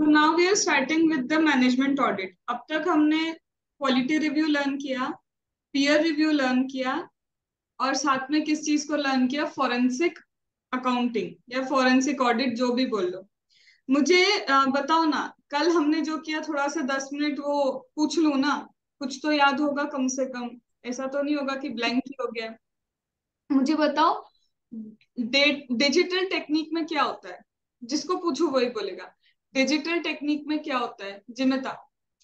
तो now we are starting with the management audit. अब तक हमने क्वालिटी रिव्यू लर्न किया, पीयर रिव्यू लर्न किया, और साथ में किस चीज को लर्न किया? फॉरेंसिक अकाउंटिंग या फॉरेंसिक ऑडिट, जो भी बोल लो। मुझे बताओ ना, कल हमने जो किया, थोड़ा सा 10 मिनट वो पूछ लूं ना? कुछ तो याद होगा कम से कम। ऐसा तो नहीं होगा कि ब्लैंक ही हो गया। मुझे बताओ, डिजिटल टेक्निक में क्या होता है? जिसको पूछो वही बोलेगा। डिजिटल टेक्निक में क्या होता है, जिमिता?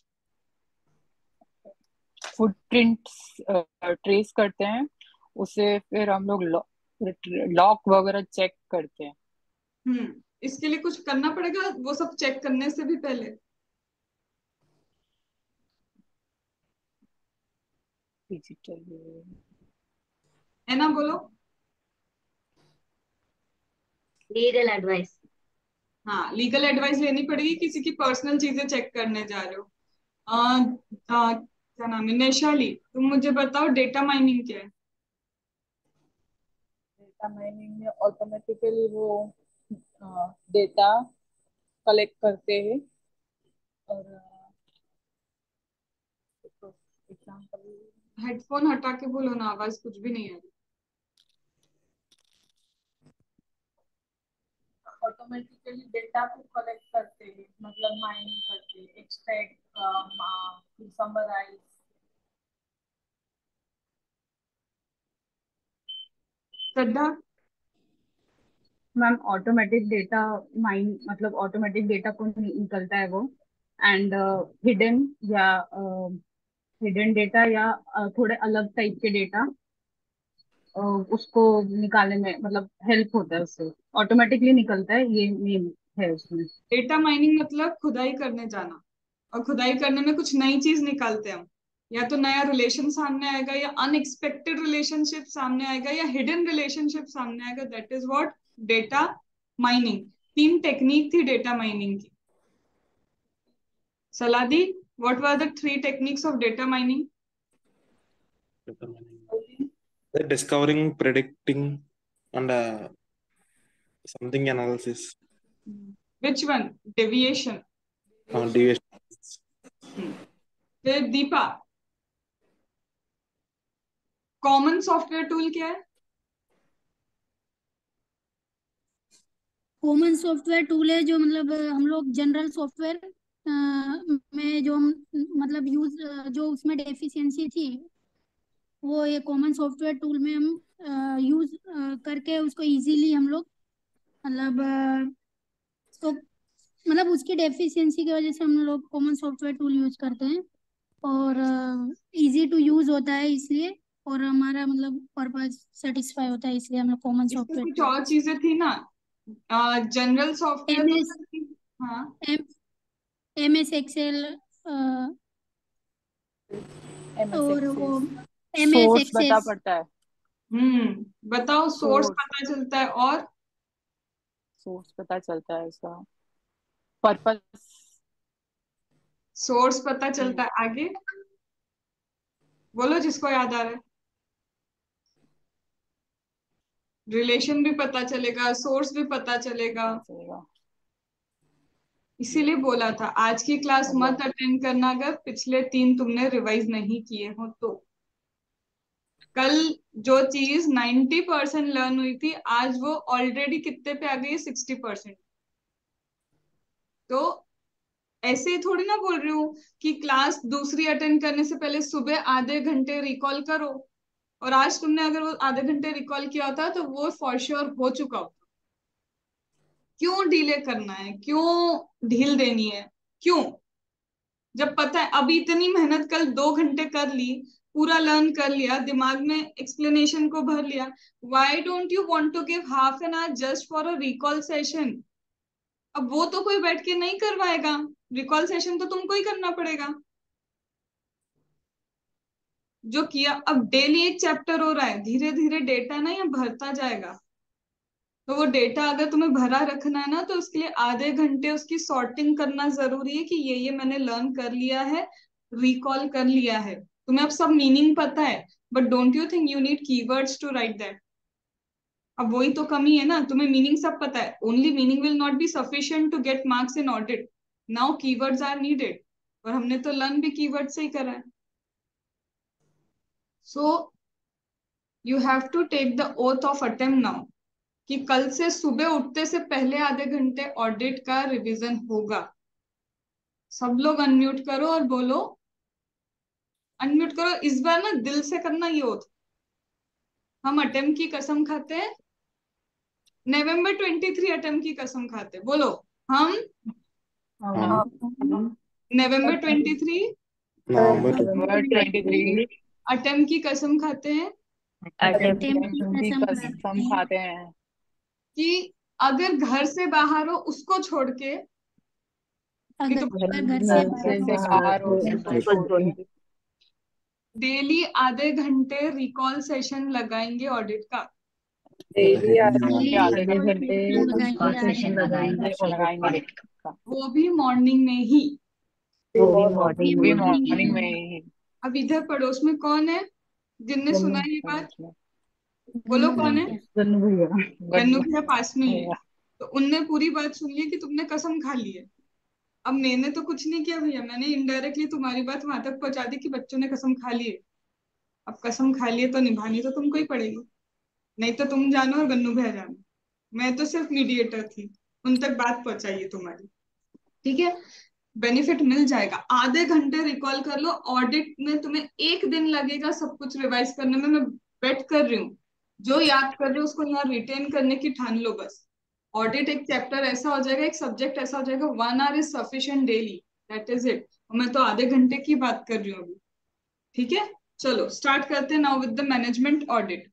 फुटप्रिंट्स ट्रेस करते हैं, उसे फिर हम लोग लॉक वगैरह चेक करते हैं। इसके लिए कुछ करना पड़ेगा वो सब चेक करने से भी पहले? डिजिटल। है ना, बोलो। Legal advice. हाँ, लीगल एडवाइस लेनी पड़ेगी, किसी की पर्सनल चीजें चेक करने जा रहे हो। क्या नाम है, नैशाली, तुम मुझे बताओ डेटा माइनिंग क्या है? डेटा माइनिंग में ऑटोमेटिकली वो डेटा कलेक्ट करते हैं। और एग्जाम्पल, हेडफोन हटा के बोलो ना, आवाज कुछ भी नहीं आ रही। ऑटोमेटिकली डेटा को कलेक्ट करते हैं, मतलब माइनिंग करते हैं, extract, summarise. Shraddha? Ma'am automatic data mine मतलब ऑटोमेटिक डेटा को निकलता है वो। एंड हिडन या हिडन डेटा या थोड़े अलग टाइप के डेटा उसको निकालने में मतलब हेल्प होता है उससे। ऑटोमेटिकली निकलता है, ये मेन है उसमें। डेटा माइनिंग मतलब खुदाई करने जाना, और खुदाई करने में कुछ नई चीज निकालते हैं हम। या तो नया रिलेशन सामने आएगा, या अनएक्सपेक्टेड रिलेशनशिप सामने आएगा, या हिडन रिलेशनशिप सामने आएगा। That is what data mining. 3 technique थी डेटा माइनिंग की। Saladi, what were the 3 techniques of data mining? Discovering, predicting, and something analysis. Which one? Deviation? Deviation. फिर दीपा, कॉमन सॉफ्टवेयर टूल क्या है? कॉमन सॉफ्टवेयर टूल है जो मतलब हम लोग जनरल सॉफ्टवेयर में जो हम मतलब यूज जो उसमें डेफिशिएंसी थी, वो ये कॉमन सॉफ्टवेयर टूल में हम यूज करके उसको इजीली हम लोग मतलब तो मतलब उसकी डेफिशिएंसी की वजह से हम लोग कॉमन सॉफ्टवेयर टूल यूज करते हैं, और इजी टू यूज होता है इसलिए, और हमारा मतलब पर्पस सेटिस्फाई होता है इसलिए हम लोग कॉमन इसमें सॉफ्टवेयर कुछ टूल और चीजें थी ना? जनरल सॉफ्टवेयर एम तो एस थी। हाँ। एम एस एक्सेल एमएस और वो एक्सेस, एम एस सोर्स बता एक्सेस। पड़ता है। बताओ, सोर्स सोर्स पता चलता है, और सोर्स पता चलता है इसका। पर्पस। सोर्स पता चलता है, आगे बोलो जिसको याद आ रहा है। रिलेशन भी पता चलेगा, सोर्स भी पता चलेगा। पता चलेगा। इसीलिए बोला था आज की क्लास मत अटेंड करना अगर पिछले 3 तुमने रिवाइज नहीं किए हो तो। कल जो चीज 90% लर्न हुई थी, आज वो ऑलरेडी कितने पे आ गई है? 60%। तो ऐसे ही थोड़ी ना बोल रही हूँ कि क्लास दूसरी अटेंड करने से पहले सुबह आधे घंटे रिकॉल करो, और आज तुमने अगर वो आधे घंटे रिकॉल किया होता तो वो फॉर श्योर हो चुका होता। क्यों डिले करना है? क्यों ढील देनी है? क्यों? जब पता है अभी इतनी मेहनत, कल 2 घंटे कर ली, पूरा लर्न कर लिया, दिमाग में एक्सप्लेनेशन को भर लिया, why don't you want to give half an hour just for a recall session? अब वो तो कोई बैठ के नहीं करवाएगा, रिकॉल सेशन तो तुमको ही करना पड़ेगा। जो किया, अब डेली एक चैप्टर हो रहा है, धीरे धीरे डेटा ना ये भरता जाएगा। तो वो डेटा अगर तुम्हें भरा रखना है ना, तो उसके लिए आधे घंटे उसकी सॉर्टिंग करना जरूरी है कि ये मैंने लर्न कर लिया है, रिकॉल कर लिया है। तुम्हें अब सब मीनिंग पता है, but don't you think you need keywords to write that? अब वही तो कमी है ना, तुम्हें मीनिंग सब पता है, only meaning will not be sufficient to get marks in audit. Now keywords are needed, और हमने तो लर्न भी कीवर्ड से ही करा है. So you have to take the oath of attempt now, कि कल से सुबह उठते से पहले आधे घंटे ऑडिट का रिवीजन होगा. सब लोग अनम्यूट करो और बोलो, अनम्यूट करो. इस बार ना दिल से करना ये ओथ. हम अटेम्प्ट की कसम खाते हैं, नवंबर 23 अटेम्प्ट की कसम खाते हैं. बोलो, हम हम नवंबर 23 नवंबर नवंबर 23 अटेम्प्ट की कसम खाते हैं अटेम्प्ट अटेम्प्ट की कसम खाते हैं कि अगर घर से बाहर हो उसको छोड़ के, नहीं तो अगर घर घर से बाहर हो उसको छोड़ छोड़ के डेली आधे घंटे रिकॉल सेशन लगाएंगे ऑडिट का. डेली डेली आधे घंटे सेशन लगाएंगे लगाएंगे ऑडिट का, वो भी मॉर्निंग में ही. वो भी भी मॉर्निंग में. मॉर्निंग में ही. अब इधर पड़ोस में कौन है जिनने सुना ये बात? बोलो कौन है? गन्नू भैया। गन्नू भैया पास में ही है. भैया। तो उनने पूरी बात सुन ली कि तुमने कसम खा ली है. अब मैंने तो कुछ नहीं किया भैया, मैंने इनडायरेक्टली तुम्हारी बात वहां तक पहुंचा दी कि बच्चों ने कसम खा ली है. अब कसम खा ली है तो निभानी तो तुमको ही पड़ेगी. नहीं तो तुम जानो और गन्नू भैया जानो, मैं तो सिर्फ मीडिएटर थी, उन तक बात पहुंचाई है तुम्हारी. ठीक है, बेनिफिट मिल जाएगा. आधे घंटे रिकॉल कर लो. ऑडिट में तुम्हें एक दिन लगेगा सब कुछ रिवाइज करने में, मैं बेट कर रही हूँ. जो याद कर रहे हो उसको यहाँ रिटेन करने की ठान लो बस. ऑडिट एक चैप्टर ऐसा हो जाएगा, एक सब्जेक्ट ऐसा हो जाएगा, 1 hour is sufficient daily, that is it. और मैं तो आधे घंटे की बात कर रही हूँ अभी. ठीक है, चलो स्टार्ट करते हैं now with the management audit.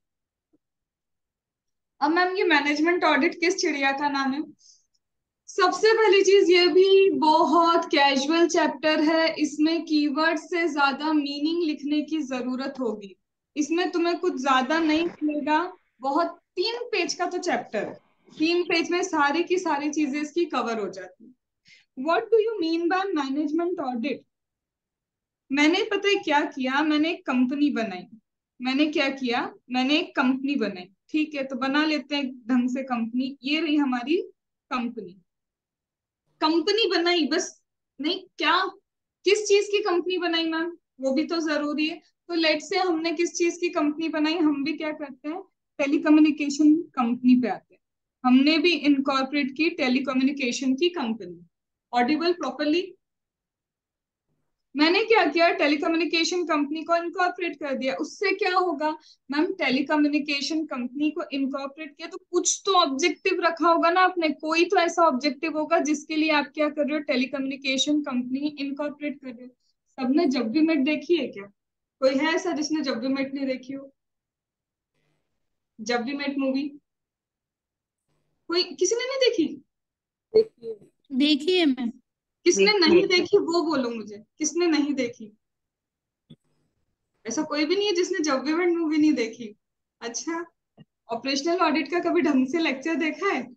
अब मैम ये मैनेजमेंट ऑडिट किस चिड़िया का नाम है? सबसे पहली चीज, ये भी बहुत कैजुअल चैप्टर है. इसमें कीवर्ड से ज्यादा मीनिंग लिखने की जरूरत होगी. इसमें तुम्हें कुछ ज्यादा नहीं मिलेगा. बहुत 3 पेज का तो चैप्टर है. 3 पेज में सारी की सारी चीजें इसकी कवर हो जाती. What do you mean by management audit? मैंने पता है क्या किया, मैंने एक कंपनी बनाई. मैंने क्या किया, मैंने एक कंपनी बनाई. ठीक है, तो बना लेते हैं ढंग से कंपनी. ये रही हमारी कंपनी. कंपनी बनाई बस नहीं, क्या किस चीज की कंपनी बनाई मैम, वो भी तो जरूरी है. तो लेट से हमने किस चीज की कंपनी बनाई, हम भी क्या करते हैं, टेलीकम्युनिकेशन कंपनी पे आते हैं. हमने भी इनकॉर्पोरेट की टेलीकम्युनिकेशन की कंपनी. Audible properly? मैंने क्या किया, टेलीकम्युनिकेशन कंपनी को इनकॉर्पोरेट कर दिया. उससे क्या होगा मैम, टेलीकम्युनिकेशन कंपनी को इनकॉर्पोरेट किया तो कुछ तो ऑब्जेक्टिव रखा होगा ना आपने. कोई तो ऐसा ऑब्जेक्टिव होगा जिसके लिए आप क्या कर रहे हो, टेलीकम्युनिकेशन कंपनी इनकॉर्पोरेट कर रहे हो. सबने जब भी मेट देखी है क्या? कोई है ऐसा जिसने जब भी मेट नहीं देखी हो? जब भी मेट मूवी कोई किसी ने नहीं देखी? देखिए मैम, किसने नहीं देखी वो बोलो मुझे, किसने नहीं देखी? ऐसा कोई भी नहीं है जिसने जब भी मेट मूवी नहीं देखी. अच्छा, ऑपरेशनल ऑडिट का कभी ढंग से लेक्चर देखा है?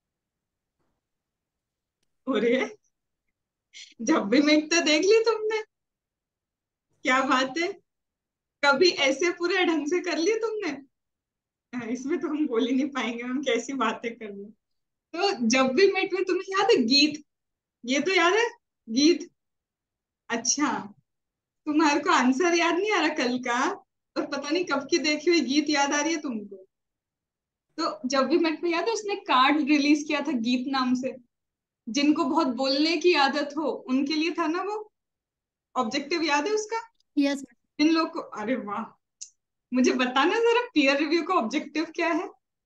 अरे, जब भी मेट तो देख ली तुमने, क्या बात है. कभी ऐसे पूरे ढंग से कर ली तुमने? इसमें तो हम बोल ही नहीं पाएंगे हम कैसी बातें कर रहे. तो जब भी मेट में तुम्हें याद है गीत, ये तो याद है गीत. अच्छा, तुम्हारे को आंसर याद नहीं आ रहा कल का, और पता नहीं कब की देखी हुई गीत याद आ रही है तुमको. तो जब भी मेट में याद है उसने कार्ड रिलीज किया था गीत नाम से. जिनको बहुत बोलने की आदत हो उनके लिए था ना वो ऑब्जेक्टिव, याद है उसका? यस इन लोग को, अरे वाह, मुझे बताना जरा पीयर रिव्यू का ऑब्जेक्टिव क्या है?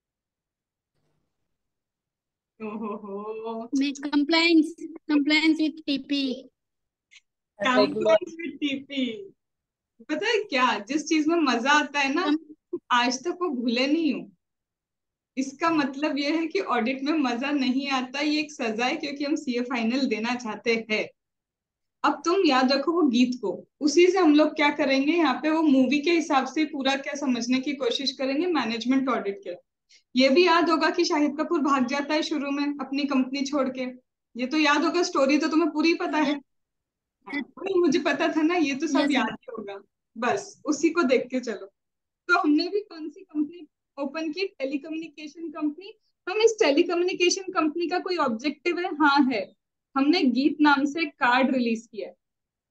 ओहो, मैं compliance compliance with TP. Complaints with TP. पता है क्या, जिस चीज में मजा आता है ना, आज तक वो भूले नहीं हूँ. इसका मतलब ये है कि ऑडिट में मजा नहीं आता, ये एक सजा है क्योंकि हम सीए फाइनल देना चाहते हैं. अब तुम याद रखो वो गीत को, उसी से हम लोग क्या करेंगे यहाँ पे, वो मूवी के हिसाब से पूरा क्या समझने की कोशिश करेंगे मैनेजमेंट ऑडिट के. ये भी याद होगा कि शाहिद कपूर भाग जाता है शुरू में अपनी कंपनी छोड़ के. ये तो याद होगा, स्टोरी तो तुम्हें पूरी पता है. हाँ, वही मुझे पता था ना, ये तो सब यस याद ही होगा. बस उसी को देख के चलो. तो हमने भी कौन सी कंपनी ओपन की, टेलीकम्युनिकेशन कंपनी. हम इस टेलीकम्युनिकेशन कंपनी का कोई ऑब्जेक्टिव है? हाँ है. हमने गीत नाम से कार्ड रिलीज किया है,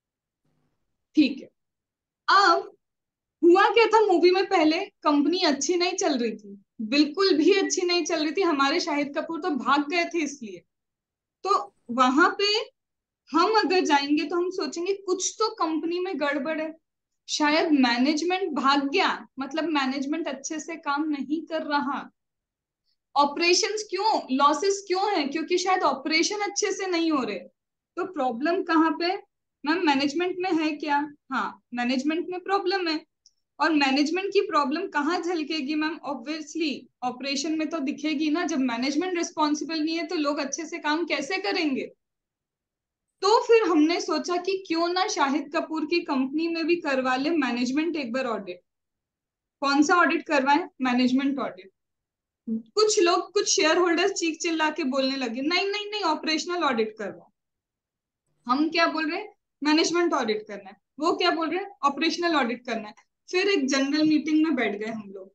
ठीक है। अब हुआ क्या था मूवी में, पहले कंपनी अच्छी नहीं चल रही थी, बिल्कुल भी अच्छी नहीं चल रही थी, हमारे शाहिद कपूर तो भाग गए थे इसलिए। तो वहां पे हम अगर जाएंगे तो हम सोचेंगे कुछ तो कंपनी में गड़बड़ है, शायद मैनेजमेंट भाग गया, मतलब मैनेजमेंट अच्छे से काम नहीं कर रहा। ऑपरेशंस क्यों, लॉसेस क्यों है, क्योंकि शायद ऑपरेशन अच्छे से नहीं हो रहे। तो प्रॉब्लम कहाँ पे, मैम मैनेजमेंट में है क्या? हाँ, मैनेजमेंट में प्रॉब्लम है। और मैनेजमेंट की प्रॉब्लम कहाँ झलकेगी मैम? ऑब्वियसली ऑपरेशन में तो दिखेगी ना। जब मैनेजमेंट रिस्पॉन्सिबल नहीं है तो लोग अच्छे से काम कैसे करेंगे? तो फिर हमने सोचा कि क्यों ना शाहिद कपूर की कंपनी में भी करवा ले मैनेजमेंट एक बार ऑडिट। कौन सा ऑडिट करवाएं? Management audit. कुछ लोग, कुछ शेयर होल्डर्स चीख चिल्ला के बोलने लगे नहीं नहीं नहीं, ऑपरेशनल ऑडिट करवाओ। हम क्या बोल रहे हैं? मैनेजमेंट ऑडिट करना है। वो क्या बोल रहे हैं? ऑपरेशनल ऑडिट करना है। फिर एक जनरल मीटिंग में बैठ गए हम लोग।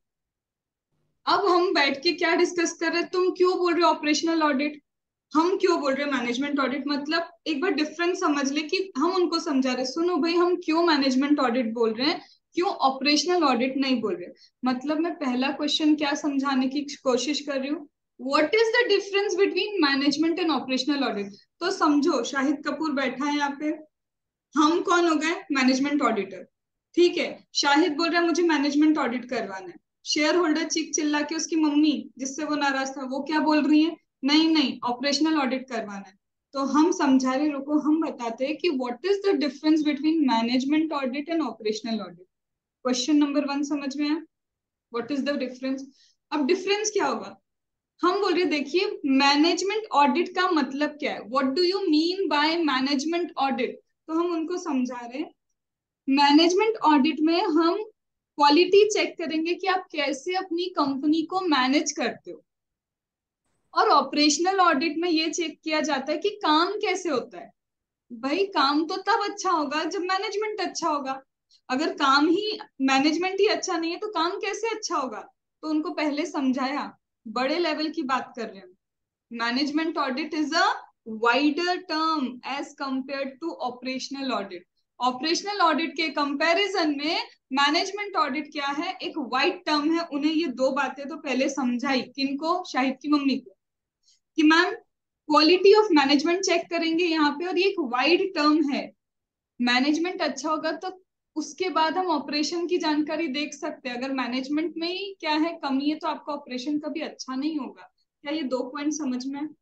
अब हम बैठ के क्या डिस्कस कर रहे हैं, तुम क्यों बोल रहे हो ऑपरेशनल ऑडिट, हम क्यों बोल रहे हैं मैनेजमेंट ऑडिट। मतलब एक बार डिफरेंस समझ ले कि हम उनको समझा रहे, सुनो भाई हम क्यों मैनेजमेंट ऑडिट बोल रहे हैं, क्यों ऑपरेशनल ऑडिट नहीं बोल रहे। मतलब मैं पहला क्वेश्चन क्या समझाने की कोशिश कर रही हूँ, what is the difference between management and operational audit. तो समझो शाहिद कपूर बैठा है यहाँ पे, हम कौन हो गए? मैनेजमेंट ऑडिटर, ठीक है। शाहिद बोल रहा है मुझे मैनेजमेंट ऑडिट करवाना है। शेयर होल्डर चीख चिल्ला के, उसकी मम्मी जिससे वो नाराज था वो क्या बोल रही है? नहीं नहीं, ऑपरेशनल ऑडिट करवाना है। तो हम समझा रहे, रुको हम बताते हैं कि what is the difference between management audit and operational audit. Question number 1 समझ में आया? What is the difference. अब डिफरेंस क्या होगा, हम बोल रहे देखिए मैनेजमेंट ऑडिट का मतलब क्या है, what do you mean by management audit. तो हम उनको समझा रहे हैं मैनेजमेंट ऑडिट में हम क्वालिटी चेक करेंगे कि आप कैसे अपनी कंपनी को मैनेज करते हो। और ऑपरेशनल ऑडिट में ये चेक किया जाता है कि काम कैसे होता है। भाई काम तो तब अच्छा होगा जब मैनेजमेंट अच्छा होगा। अगर काम ही, मैनेजमेंट ही अच्छा नहीं है तो काम कैसे अच्छा होगा। तो उनको पहले समझाया, बड़े लेवल की बात कर रहे हैं। Management audit is a wider term as compare to operational audit. Operational audit के कंपैरिजन में मैनेजमेंट ऑडिट क्या है, एक वाइड टर्म है। उन्हें ये दो बातें तो पहले समझाई, किनको? शाहिद की मम्मी को, कि ma'am quality of management check करेंगे यहाँ पे, और ये एक वाइड टर्म है। मैनेजमेंट अच्छा होगा तो उसके बाद हम ऑपरेशन की जानकारी देख सकते हैं। अगर मैनेजमेंट में ही क्या है, कमी है, तो आपका ऑपरेशन कभी अच्छा नहीं होगा। क्या ये 2 पॉइंट समझ में आए?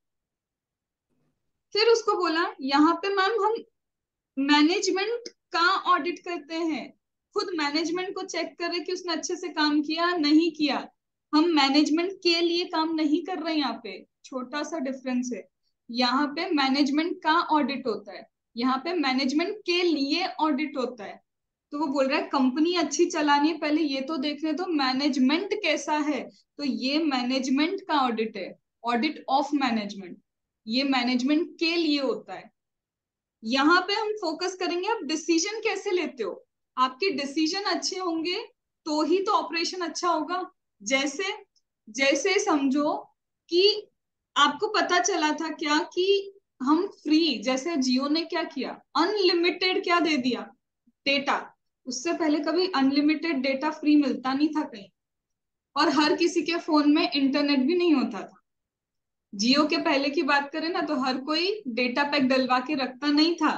फिर उसको बोला यहाँ पे मैम हम मैनेजमेंट का ऑडिट करते हैं, खुद मैनेजमेंट को चेक कर रहे कि उसने अच्छे से काम किया नहीं किया। हम मैनेजमेंट के लिए काम नहीं कर रहे हैं। यहाँ पे छोटा सा डिफरेंस है, यहाँ पे मैनेजमेंट का ऑडिट होता है, यहाँ पे मैनेजमेंट के लिए ऑडिट होता है। तो वो बोल रहा है कंपनी अच्छी चलानी है, पहले ये तो देख रहे तो मैनेजमेंट कैसा है। तो ये मैनेजमेंट का ऑडिट है, ऑडिट ऑफ मैनेजमेंट, ये मैनेजमेंट के लिए होता है। यहाँ पे हम फोकस करेंगे आप डिसीजन कैसे लेते हो। आपके डिसीजन अच्छे होंगे तो ही तो ऑपरेशन अच्छा होगा। जैसे जैसे समझो कि आपको पता चला था क्या कि हम फ्री, जैसे जियो ने क्या किया, अनलिमिटेड क्या दे दिया, डेटा। उससे पहले कभी अनलिमिटेड डेटा फ्री मिलता नहीं था कहीं, और हर किसी के फोन में इंटरनेट भी नहीं होता था। जियो के पहले की बात करें ना, तो हर कोई डेटा पैक डलवा के रखता नहीं था।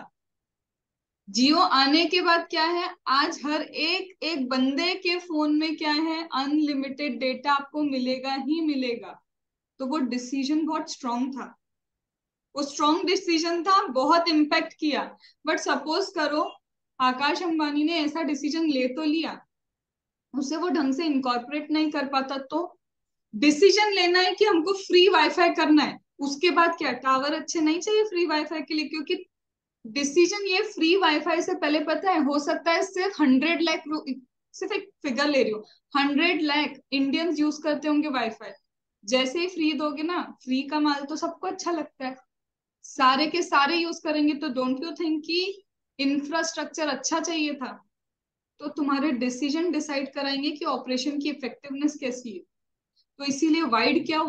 जियो आने के बाद क्या है, आज हर एक एक बंदे के फोन में क्या है, अनलिमिटेड डेटा आपको मिलेगा ही मिलेगा। तो वो डिसीजन बहुत स्ट्रांग था, वो स्ट्रांग डिसीजन था, बहुत इम्पैक्ट किया। बट सपोज करो आकाश अंबानी ने ऐसा डिसीजन ले तो लिया, उसे वो ढंग से इनकॉर्पोरेट नहीं कर पाता। तो डिसीजन लेना है कि हमको फ्री वाईफाई करना है, उसके बाद क्या टावर अच्छे नहीं चाहिए फ्री वाईफाई के लिए, क्योंकि डिसीजन ये फ्री वाईफाई से पहले पता है हो सकता है सिर्फ 100 लाख, सिर्फ एक फिगर ले रही हूँ, 100 लाख इंडियंस यूज करते होंगे वाईफाई। जैसे ही फ्री दोगे ना, फ्री का माल तो सबको अच्छा लगता है, सारे के सारे यूज करेंगे। तो डोंट यू थिंक कि इंफ्रास्ट्रक्चर अच्छा चाहिए था। तो तुम्हारे डिसीजन डिसाइड कराएंगे कि ऑपरेशन की इफेक्टिवनेस कैसी है। तो इसीलिए वाइड क्या हुआ,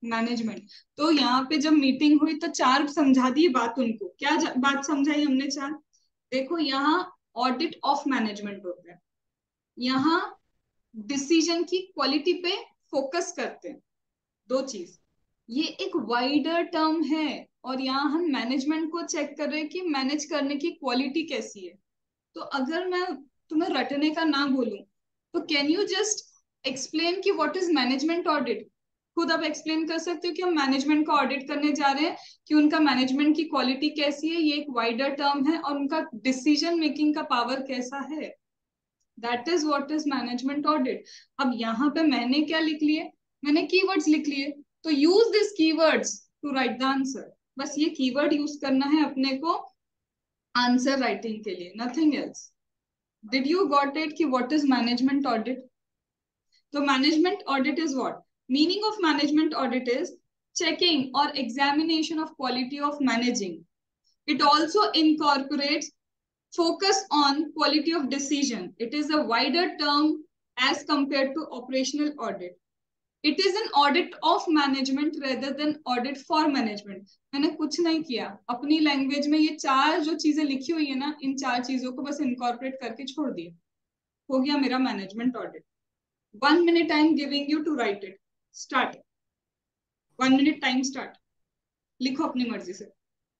मैनेजमेंट। तो यहाँ पे जब मीटिंग हुई तो चार समझा दी बात उनको। क्या बात समझाई हमने चार? देखो, यहाँ ऑडिट ऑफ मैनेजमेंट होता है, यहाँ डिसीजन की क्वालिटी पे फोकस करते हैं। दो चीज, ये एक वाइडर टर्म है, और यहाँ हम मैनेजमेंट को चेक कर रहे हैं कि मैनेज करने की क्वालिटी कैसी है। तो अगर मैं तुम्हें रटने का ना बोलूं तो कैन यू जस्ट एक्सप्लेन कि व्हाट इज मैनेजमेंट ऑडिट? खुद आप एक्सप्लेन कर सकते हो कि हम मैनेजमेंट का ऑडिट करने जा रहे हैं, कि उनका मैनेजमेंट की क्वालिटी कैसी है, ये एक वाइडर टर्म है, और उनका डिसीजन मेकिंग का पावर कैसा है। That is what is management audit. अब यहाँ पे मैंने क्या लिख लिए? मैंने कीवर्ड्स लिख लिए। तो use this keywords to write the answer. बस ये कीवर्ड यूज करना है अपने को आंसर राइटिंग के लिए, nothing else. Did you got it कि what is management audit? So management audit is what? Meaning of management audit is checking or examination of quality of managing. It also incorporates focus on quality of decision. It is a wider term as compared to operational audit. It is an audit of management rather than audit for management. मैंने कुछ नहीं किया, अपनी language में ये चार जो चीजें लिखी हुई है ना, इन चार चीजों को बस इनकॉर्पोरेट करके छोड़ दिया, हो गया मेरा management audit. 1 minute I am giving you to write it. Start. 1 minute time start. लिखो अपनी मर्जी से।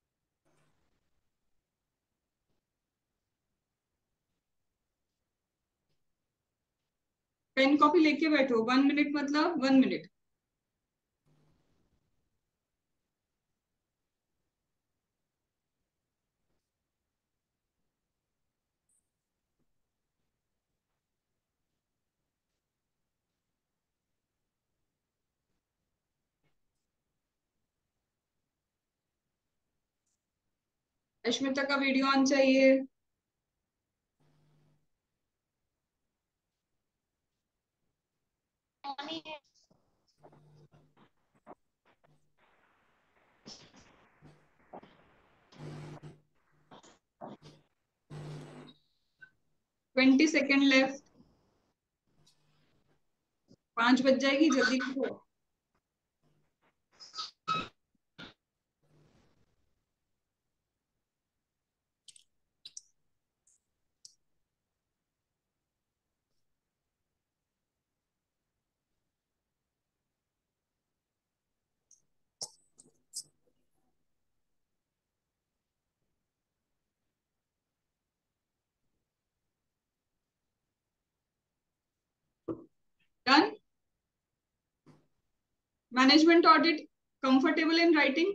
पेन कॉपी लेके बैठो। 1 minute मतलब 1 minute। अश्मिता का वीडियो ऑन चाहिए। Twenty second left. 5 बज जाएगी, जल्दी लिखो। Done. Management audit comfortable in writing?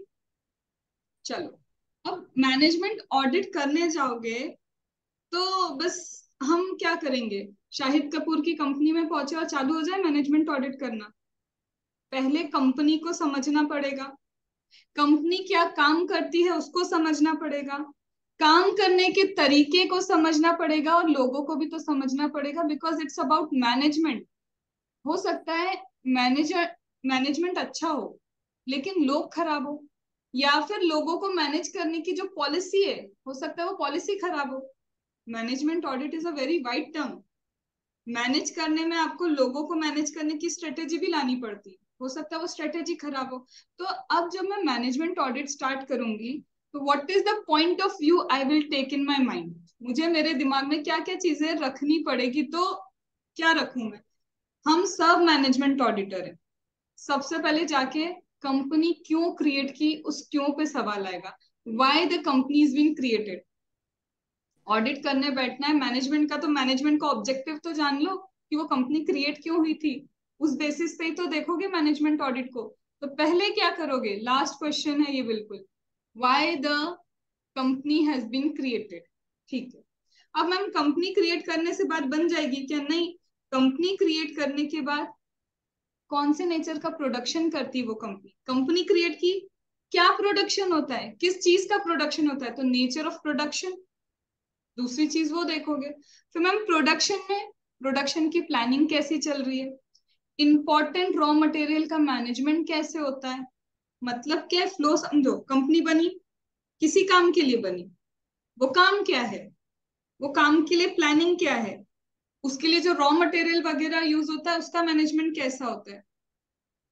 चलो, अब मैनेजमेंट ऑडिट करने जाओगे तो बस हम क्या करेंगे? शाहिद कपूर की कंपनी में पहुंचे और चालू हो जाए मैनेजमेंट ऑडिट करना? पहले कंपनी को समझना पड़ेगा, कंपनी क्या काम करती है उसको समझना पड़ेगा, काम करने के तरीके को समझना पड़ेगा, और लोगों को भी तो समझना पड़ेगा, बिकॉज इट्स अबाउट मैनेजमेंट। हो सकता है मैनेजमेंट अच्छा हो लेकिन लोग खराब हो, या फिर लोगों को मैनेज करने की जो पॉलिसी है, हो सकता है वो पॉलिसी खराब हो। Management audit is a very wide term. Manage करने में आपको लोगों को मैनेज करने की स्ट्रेटेजी भी लानी पड़ती है, हो सकता है वो स्ट्रेटेजी खराब हो। तो अब जब मैं मैनेजमेंट ऑडिट स्टार्ट करूंगी तो what is the point of view I will take in my mind? मुझे मेरे दिमाग में क्या क्या चीजें रखनी पड़ेगी। तो क्या रखूं मैं? हम सब मैनेजमेंट ऑडिटर हैं। सबसे पहले जाके कंपनी क्यों क्रिएट की, उस क्यों पे सवाल आएगा। Why the company is being created. Audit करने बैठना है मैनेजमेंट का, तो मैनेजमेंट का ऑब्जेक्टिव तो जान लो कि वो कंपनी क्रिएट क्यों हुई थी। उस बेसिस पे ही तो देखोगे मैनेजमेंट ऑडिट को। तो पहले क्या करोगे? लास्ट क्वेश्चन है ये बिल्कुल, why the company has been created. ठीक है, अब मैम कंपनी क्रिएट करने से बात बन जाएगी क्या? नहीं। कंपनी क्रिएट करने के बाद कौन से नेचर का प्रोडक्शन करती है वो कंपनी? कंपनी क्रिएट की, क्या प्रोडक्शन होता है, किस चीज का प्रोडक्शन होता है, तो नेचर ऑफ प्रोडक्शन। दूसरी चीज वो देखोगे। फिर मैम प्रोडक्शन की प्लानिंग कैसी चल रही है, इंपॉर्टेंट रॉ मटेरियल का मैनेजमेंट कैसे होता है, मतलब क्या फ्लो समझो। कंपनी बनी किसी काम के लिए बनी, वो काम क्या है, वो काम के लिए प्लानिंग क्या है, उसके लिए जो रॉ मटेरियल वगैरह यूज होता है उसका मैनेजमेंट कैसा होता है।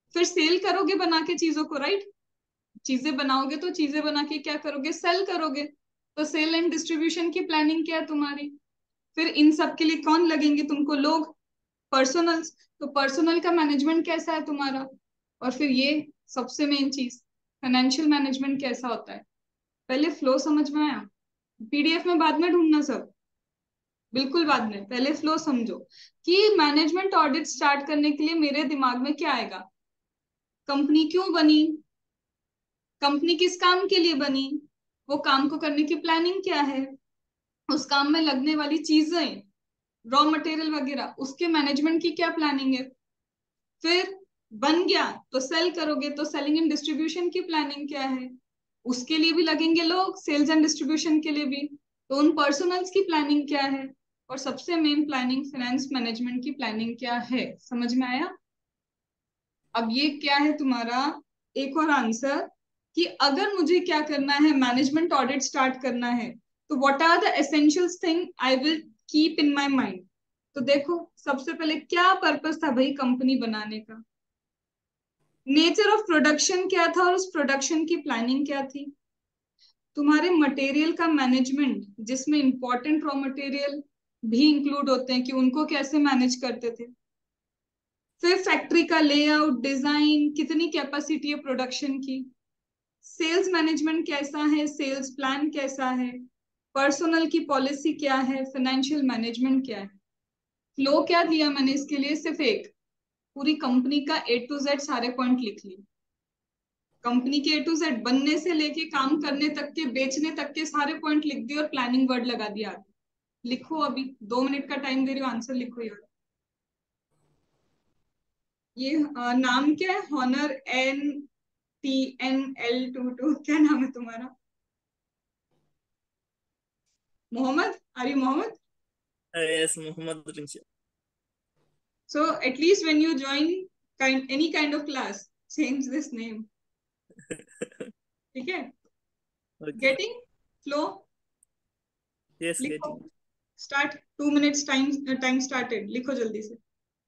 फिर सेल करोगे बना के चीजों को, राइट? चीजें बनाओगे तो चीजें बना के क्या करोगे? सेल करोगे। तो सेल एंड डिस्ट्रीब्यूशन की प्लानिंग क्या है तुम्हारी? फिर इन सब के लिए कौन लगेंगे तुमको? लोग, पर्सनल्स। तो पर्सनल का मैनेजमेंट कैसा है तुम्हारा? और फिर ये सबसे मेन चीज, फाइनेंशियल मैनेजमेंट कैसा होता है? पहले फ्लो समझ में आया? पीडीएफ में बाद में ढूंढना सब, बिल्कुल बाद में, पहले फ्लो समझो कि मैनेजमेंट ऑडिट स्टार्ट करने के लिए मेरे दिमाग में क्या आएगा? कंपनी क्यों बनी, कंपनी किस काम के लिए बनी, वो काम को करने की प्लानिंग क्या है, उस काम में लगने वाली चीजें, रॉ मटेरियल वगैरह, उसके मैनेजमेंट की क्या प्लानिंग है। फिर बन गया तो सेल करोगे, तो सेलिंग एंड डिस्ट्रीब्यूशन की प्लानिंग क्या है, उसके लिए भी लगेंगे लोग, सेल्स एंड डिस्ट्रीब्यूशन के लिए भी। तो उन पर्सनल्स की प्लानिंग क्या है, और सबसे मेन प्लानिंग फाइनेंस मैनेजमेंट की प्लानिंग क्या है। समझ में आया? अब ये क्या है तुम्हारा एक और आंसर, कि अगर मुझे क्या करना है, मैनेजमेंट ऑडिट स्टार्ट करना है, तो what are the essential thing I will keep in my mind. तो देखो, सबसे पहले क्या पर्पस था भाई कंपनी बनाने का? नेचर ऑफ प्रोडक्शन क्या था, और उस प्रोडक्शन की प्लानिंग क्या थी? तुम्हारे मटेरियल का मैनेजमेंट, जिसमें इंपॉर्टेंट रॉ मटेरियल भी इंक्लूड होते हैं, कि उनको कैसे मैनेज करते थे। फिर फैक्ट्री का लेआउट, डिजाइन, कितनी कैपेसिटी है प्रोडक्शन की, सेल्स मैनेजमेंट कैसा है, सेल्स प्लान कैसा है, पर्सनल की पॉलिसी क्या है, फाइनेंशियल मैनेजमेंट क्या है। फ्लो क्या दिया मैंने इसके लिए? सिर्फ एक, पूरी कंपनी का A to Z सारे पॉइंट लिख लिए। कंपनी के A to Z बनने से लेके काम करने तक के, बेचने तक के सारे पॉइंट लिख दिए और प्लानिंग वर्ड लगा दिया आगे। लिखो, अभी 2 मिनट का टाइम दे रही हो, आंसर लिखो यार। ये नाम क्या है? हॉनर NTNL22, क्या नाम है तुम्हारा? Muhammad? Are you Muhammad? Yes, Muhammad Rinshad. So at least when you join any kind of class, change this name. ठीक है? Okay. Getting flow? Yes, लिखो, getting. Start. 2 minutes time started, लिखो जल्दी से।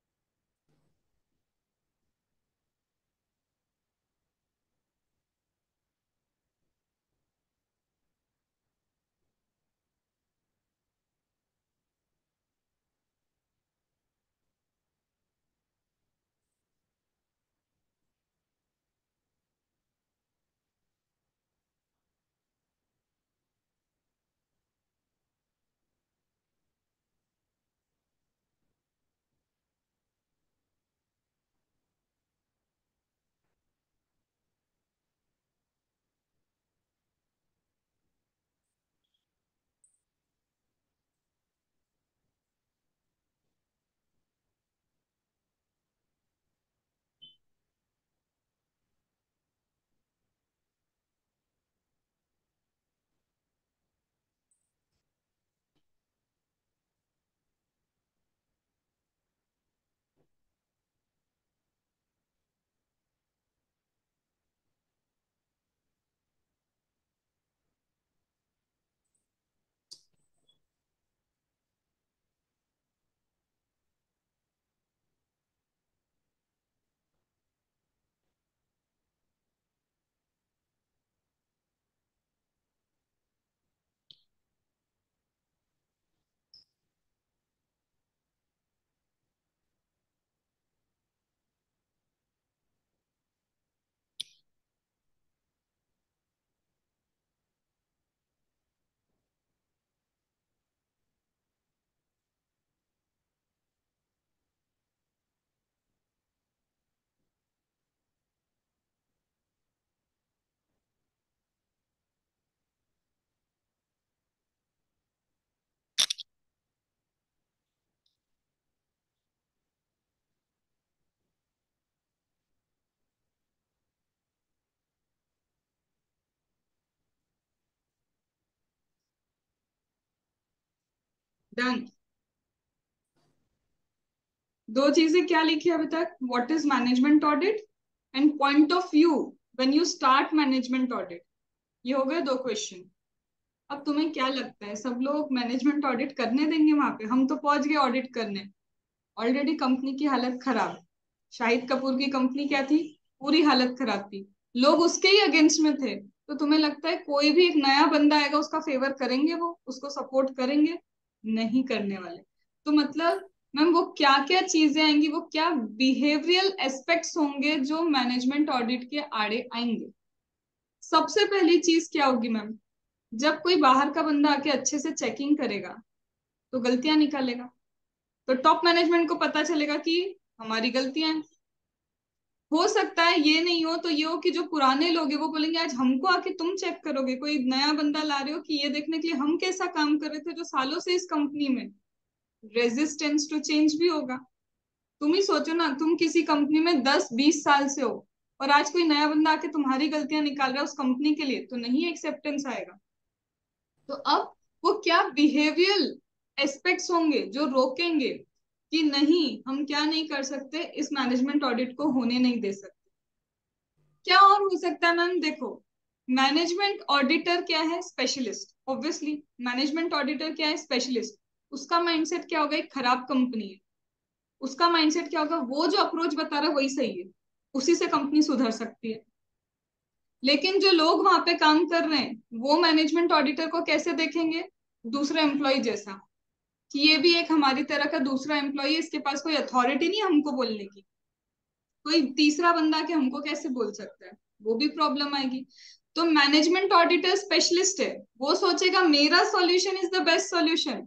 डन। दो चीजें क्या लिखी अभी तक? What is management audit and point of view when you start management audit. ये हो गए 2 क्वेश्चन। अब तुम्हें क्या लगता है, सब लोग मैनेजमेंट ऑडिट करने देंगे वहां पे? हम तो पहुंच गए ऑडिट करने, ऑलरेडी कंपनी की हालत खराब। शाहिद कपूर की कंपनी क्या थी? पूरी हालत खराब थी, लोग उसके ही अगेंस्ट में थे। तो तुम्हें लगता है कोई भी एक नया बंदा आएगा उसका फेवर करेंगे, वो उसको सपोर्ट करेंगे? नहीं करने वाले। तो मतलब मैम वो क्या क्या चीजें आएंगी, वो क्या बिहेवियरल एस्पेक्ट्स होंगे जो मैनेजमेंट ऑडिट के आड़े आएंगे। सबसे पहली चीज क्या होगी मैम, जब कोई बाहर का बंदा आके अच्छे से चेकिंग करेगा तो गलतियां निकालेगा, तो टॉप मैनेजमेंट को पता चलेगा कि हमारी गलतियां हैं। हो सकता है ये नहीं हो तो ये हो कि जो पुराने लोग हैं वो बोलेंगे आज हमको आके तुम चेक करोगे, कोई नया बंदा ला रहे हो कि ये देखने के लिए हम कैसा काम कर रहे थे जो सालों से इस कंपनी में। रेजिस्टेंस टू चेंज भी होगा। तुम ही सोचो ना, तुम किसी कंपनी में 10-20 साल से हो और आज कोई नया बंदा आके तुम्हारी गलतियां निकाल रहा है उस कंपनी के लिए, तो नहीं एक्सेप्टेंस आएगा। तो अब वो क्या बिहेवियरल एस्पेक्ट्स होंगे जो रोकेंगे कि नहीं हम क्या नहीं कर सकते, इस मैनेजमेंट ऑडिट को होने नहीं दे सकते। क्या और हो सकता है मैम, देखो मैनेजमेंट ऑडिटर क्या है, स्पेशलिस्ट। ऑब्वियसली मैनेजमेंट ऑडिटर क्या है, स्पेशलिस्ट। उसका माइंडसेट क्या होगा, एक खराब कंपनी है, उसका माइंडसेट क्या होगा, वो जो अप्रोच बता रहा है वही सही है, उसी से कंपनी सुधर सकती है। लेकिन जो लोग वहां पे काम कर रहे हैं वो मैनेजमेंट ऑडिटर को कैसे देखेंगे, दूसरा एम्प्लॉय जैसा, कि ये भी एक हमारी तरह का दूसरा एम्प्लॉय है, इसके पास कोई अथॉरिटी नहीं है हमको बोलने की, कोई तीसरा बंदा के हमको कैसे बोल सकता है, वो भी प्रॉब्लम आएगी। तो मैनेजमेंट ऑडिटर स्पेशलिस्ट है, वो सोचेगा मेरा solution is the best solution,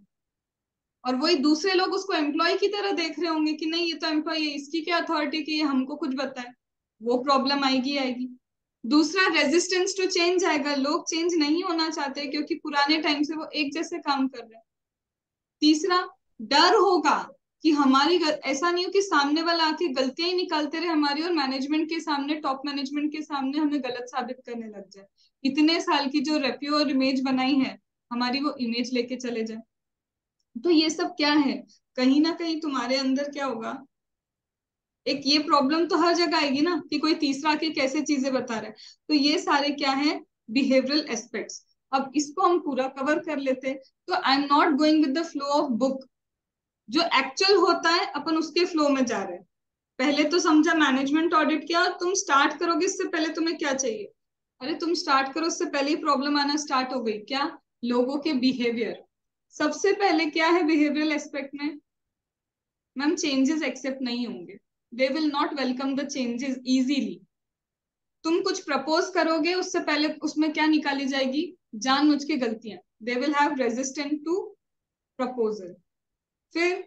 और वही दूसरे लोग उसको एम्प्लॉय की तरह देख रहे होंगे कि नहीं ये तो एम्प्लॉय है, इसकी क्या अथॉरिटी की, ये हमको कुछ बताए। वो प्रॉब्लम आएगी आएगी। दूसरा रेजिस्टेंस टू चेंज आएगा, लोग चेंज नहीं होना चाहते क्योंकि पुराने टाइम से वो एक जैसे काम कर रहे हैं। तीसरा डर होगा कि हमारी ऐसा नहीं हो कि सामने वाला आके गलतियां ही निकालते रहे हमारी, और मैनेजमेंट के सामने, टॉप मैनेजमेंट के सामने हमें गलत साबित करने लग जाए, इतने साल की जो रेप्यू और इमेज बनाई है हमारी वो इमेज लेके चले जाए। तो ये सब क्या है, कहीं ना कहीं तुम्हारे अंदर क्या होगा, एक ये प्रॉब्लम तो हर जगह आएगी ना कि कोई तीसरा के कैसे चीजें बता रहा है। तो ये सारे क्या है, बिहेवियरल एस्पेक्ट्स। अब इसको हम पूरा कवर कर लेते। तो I am not going with the flow of book, जो एक्चुअल होता है अपन उसके फ्लो में जा रहे हैं। पहले तो समझा मैनेजमेंट ऑडिट क्या, तुम स्टार्ट करोगे इससे पहले तुम्हें क्या चाहिए, अरे तुम स्टार्ट करो उससे पहले ही प्रॉब्लम आना स्टार्ट हो गई, क्या, लोगों के बिहेवियर। सबसे पहले क्या है बिहेवियरल एस्पेक्ट में, मैम चेंजेस एक्सेप्ट नहीं होंगे, they will not welcome the changes easily. तुम कुछ प्रपोज करोगे उससे पहले उसमें क्या निकाली जाएगी, जानबूझ के गलतियां, they will have resistant to proposal. फिर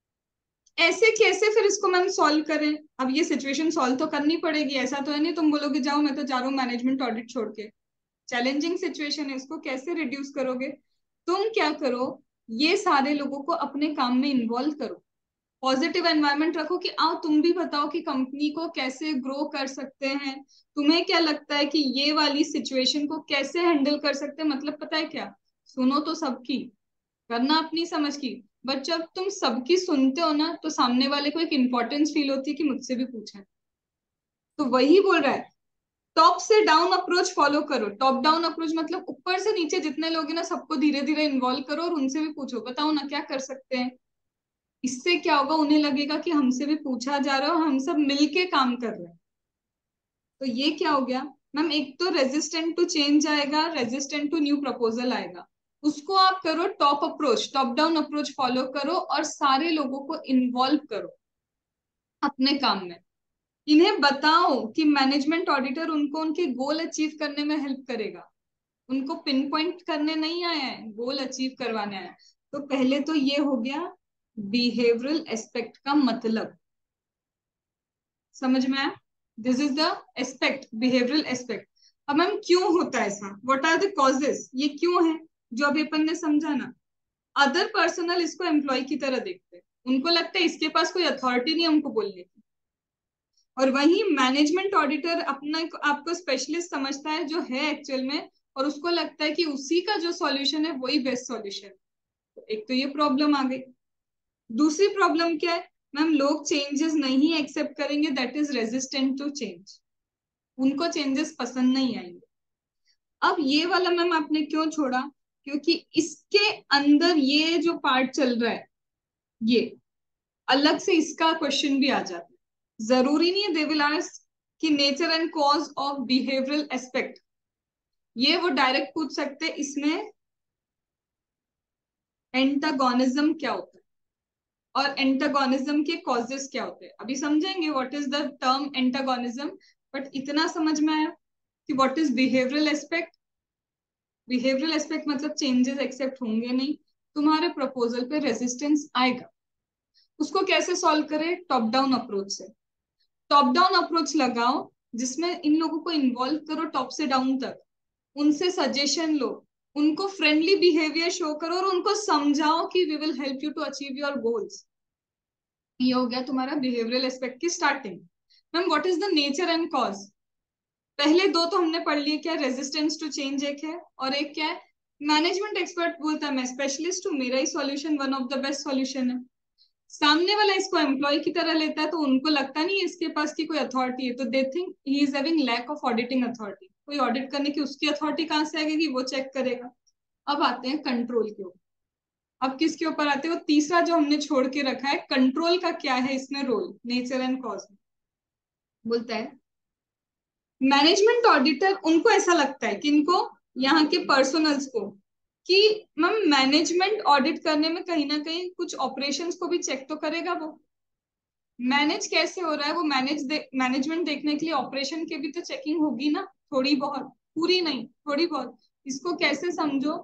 ऐसे कैसे फिर इसको मैम सॉल्व करें, अब ये सिचुएशन सॉल्व तो करनी पड़ेगी, ऐसा तो है नहीं तुम बोलोगे जाओ मैं तो जा रहा हूँ मैनेजमेंट ऑडिट छोड़ के। चैलेंजिंग सिचुएशन है, इसको कैसे रिड्यूस करोगे, तुम क्या करो, ये सारे लोगों को अपने काम में इन्वॉल्व करो, पॉजिटिव एनवायरनमेंट रखो कि आओ तुम भी बताओ कि कंपनी को कैसे ग्रो कर सकते हैं, तुम्हें क्या लगता है कि ये वाली सिचुएशन को कैसे हैंडल कर सकते हैं। मतलब पता है क्या, सुनो तो सबकी, करना अपनी समझ की, बट जब तुम सबकी सुनते हो ना तो सामने वाले को एक इंपॉर्टेंस फील होती है कि मुझसे भी पूछा है। तो वही बोल रहा है, टॉप से डाउन अप्रोच फॉलो करो। टॉप डाउन अप्रोच मतलब ऊपर से नीचे जितने लोग हैं ना सबको धीरे धीरे इन्वॉल्व करो और उनसे भी पूछो, बताओ ना क्या कर सकते हैं। इससे क्या होगा, उन्हें लगेगा कि हमसे भी पूछा जा रहा है और हम सब मिलके काम कर रहे हैं। तो ये क्या हो गया मैम, एक तो रेजिस्टेंट टू चेंज आएगा, रेजिस्टेंट टू न्यू प्रपोजल आएगा, उसको आप करो top approach, top down approach follow करो और सारे लोगों को इन्वॉल्व करो अपने काम में। इन्हें बताओ कि मैनेजमेंट ऑडिटर उनको उनके गोल अचीव करने में हेल्प करेगा, उनको पिन पॉइंट करने नहीं आया है, गोल अचीव करवाने आया है। तो पहले तो ये हो गया बिहेवियरल एस्पेक्ट का मतलब, समझ में आया, this is the aspect, behavioural aspect. अब मैम क्यों होता है ऐसा, व्हाट आर द कॉजेस, ये क्यों है, जो अभी अपन ने समझा ना। अदर पर्सनल इसको एम्प्लॉय की तरह देखते हैं, उनको लगता है इसके पास कोई अथॉरिटी नहीं हमको बोलने की, और वही मैनेजमेंट ऑडिटर अपना आपको स्पेशलिस्ट समझता है जो है एक्चुअल में, और उसको लगता है कि उसी का जो सॉल्यूशन है वही बेस्ट सॉल्यूशन। तो एक तो ये प्रॉब्लम आ गई। दूसरी प्रॉब्लम क्या है मैम, लोग चेंजेस नहीं एक्सेप्ट करेंगे, that is resistant to change, उनको चेंजेस पसंद नहीं आएंगे। अब ये वाला मैम आपने क्यों छोड़ा, क्योंकि इसके अंदर ये जो पार्ट चल रहा है ये अलग से इसका क्वेश्चन भी आ जाता है। जरूरी नहीं है दे विल आस्क कि nature and cause of behavioural aspect, ये वो डायरेक्ट पूछ सकते हैं इसमें एंटागोनिज्म क्या होता है और एंटागोनिज्म के कॉजेस क्या होते हैं। अभी समझेंगे what is the term antagonism, but इतना समझ में आया कि what is behavioural aspect. Behavioural aspect मतलब चेंजेस एक्सेप्ट होंगे नहीं, तुम्हारे प्रपोजल पे रेजिस्टेंस आएगा। उसको कैसे सॉल्व करें? टॉप डाउन अप्रोच से। टॉप डाउन अप्रोच लगाओ जिसमें इन लोगों को इन्वॉल्व करो टॉप से डाउन तक, उनसे सजेशन लो, उनको फ्रेंडली बिहेवियर शो करो और उनको समझाओ कि we will help you to achieve your goals. ये हो गया तुम्हारा बिहेवियरल एस्पेक्ट की starting. Ma'am what is the nature and cause? पहले दो तो हमने पढ़ लिए, क्या रेजिस्टेंस टू चेंज एक है और एक क्या है मैनेजमेंट एक्सपर्ट बोलता है मैं स्पेशलिस्ट हूँ, मेरा ही solution one of the best solution है। सामने वाला इसको एम्प्लॉय की तरह लेता है तो उनको लगता नहीं इसके पास की कोई अथॉरिटी है, तो they think he is having lack of auditing authority. कोई ऑडिट करने की उसकी अथॉरिटी कहाँ से आएगी? वो चेक करेगा। अब आते हैं कंट्रोल के ऊपर। अब किसके ऊपर आते हैं? वो तीसरा जो हमने छोड़ के रखा है, कंट्रोल का क्या है इसमें रोल नेचर एंड कॉज में। बोलता है मैनेजमेंट ऑडिटर, उनको ऐसा लगता है कि इनको यहाँ के पर्सनल्स को कि मैम मैनेजमेंट ऑडिट करने में कहीं ना कहीं कुछ ऑपरेशंस को भी चेक तो करेगा। वो मैनेज कैसे हो रहा है वो मैनेजमेंट देखने के लिए ऑपरेशन के भी तो चेकिंग होगी ना, थोड़ी बहुत, पूरी नहीं थोड़ी बहुत। इसको कैसे समझो,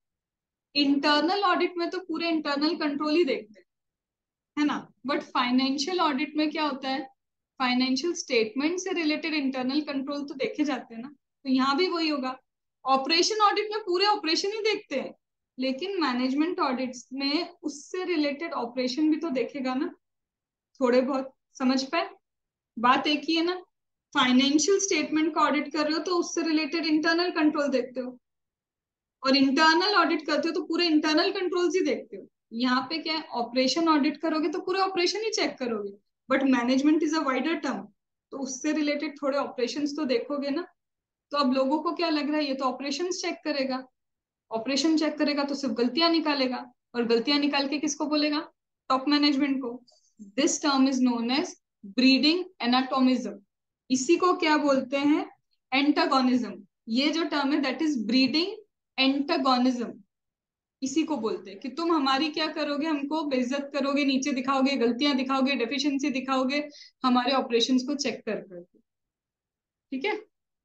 इंटरनल ऑडिट में तो पूरे इंटरनल कंट्रोल ही देखते हैं, है ना, बट फाइनेंशियल ऑडिट में क्या होता है? फाइनेंशियल स्टेटमेंट से रिलेटेड इंटरनल कंट्रोल तो देखे जाते हैं ना, तो यहाँ भी वही होगा। ऑपरेशन ऑडिट में पूरे ऑपरेशन ही देखते हैं, लेकिन मैनेजमेंट ऑडिट में उससे रिलेटेड ऑपरेशन भी तो देखेगा ना, थोड़े बहुत। समझ पाए? बात एक ही है ना। फाइनेंशियल स्टेटमेंट का ऑडिट कर रहे हो तो उससे रिलेटेड इंटरनल कंट्रोल देखते हो, और इंटरनल ऑडिट करते हो तो पूरे इंटरनल कंट्रोल्स ही देखते हो। यहाँ पे क्या है, ऑपरेशन ऑडिट करोगे तो पूरे ऑपरेशन ही चेक करोगे, but management is a wider term, तो उससे रिलेटेड थोड़े ऑपरेशंस तो देखोगे ना। तो अब लोगों को क्या लग रहा है, ये तो ऑपरेशंस चेक करेगा, ऑपरेशन चेक करेगा तो सिर्फ गलतियां निकालेगा, और गलतियां निकाल के किसको बोलेगा? टॉप मैनेजमेंट को। This term is known as breeding antagonism. इसी को क्या बोलते हैं? एंटागोनिज्म। ये जो टर्म है दैट इज ब्रीडिंग एंटागोनिज्म, इसी को बोलते हैं कि तुम हमारी क्या करोगे, हमको बेइज्जत करोगे, नीचे दिखाओगे, गलतियां दिखाओगे, डेफिशिएंसी दिखाओगे हमारे ऑपरेशंस को चेक कर करके। ठीक है।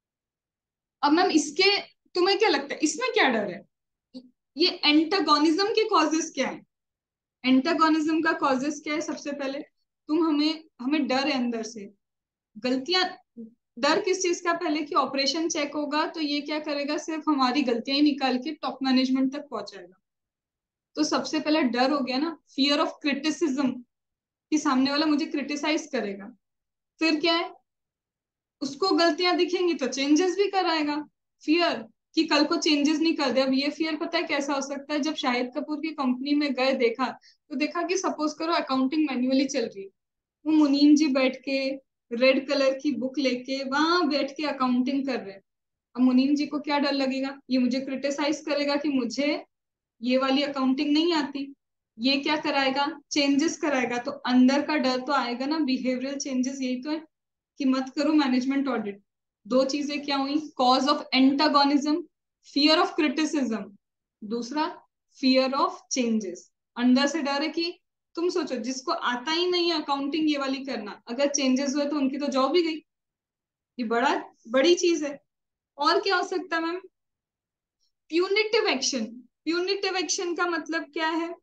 अब मैम इसके तुम्हें क्या लगता है इसमें क्या डर है? ये एंटागोनिज्म के कॉजेस क्या है? एंटागोनिज्म का कॉजेस क्या है? सबसे पहले तुम हमें डर है अंदर से, गलतियां। डर किस चीज का? पहले कि ऑपरेशन चेक होगा तो ये क्या करेगा, सिर्फ हमारी गलतियां ही निकाल के टॉप मैनेजमेंट तक पहुंचाएगा। तो सबसे पहले डर हो गया ना, फियर ऑफ क्रिटिसिज्म, कि सामने वाला मुझे क्रिटिसाइज करेगा। फिर क्या है, उसको गलतियां दिखेंगी तो चेंजेस भी कराएगा। फियर कि कल को चेंजेस नहीं कर दे। अब ये फियर पता है कैसा हो सकता है? जब शाहिद कपूर की कंपनी में गए, देखा तो देखा कि सपोज करो अकाउंटिंग मैन्युअली चल रही है, वो मुनीम जी बैठ के रेड कलर की बुक लेके वहां बैठ के अकाउंटिंग कर रहे हैं। अब मुनीम जी को क्या डर लगेगा, ये मुझे क्रिटिसाइज करेगा कि मुझे ये वाली अकाउंटिंग नहीं आती। ये क्या कराएगा? चेंजेस कराएगा। तो अंदर का डर तो आएगा ना, बिहेवियरल चेंजेस। यही तो है कि मत करो मैनेजमेंट ऑडिट। दो चीजें क्या हुई? Cause of antagonism, fear of criticism, दूसरा फियर ऑफ चेंजेस। अंदर से डर है कि तुम सोचो जिसको आता ही नहीं है अकाउंटिंग ये वाली करना, अगर चेंजेस हुए तो उनकी तो जॉब ही गई। ये बड़ी चीज है। और क्या हो सकता है ma'am? Punitive action. Punitive action का मतलब क्या है?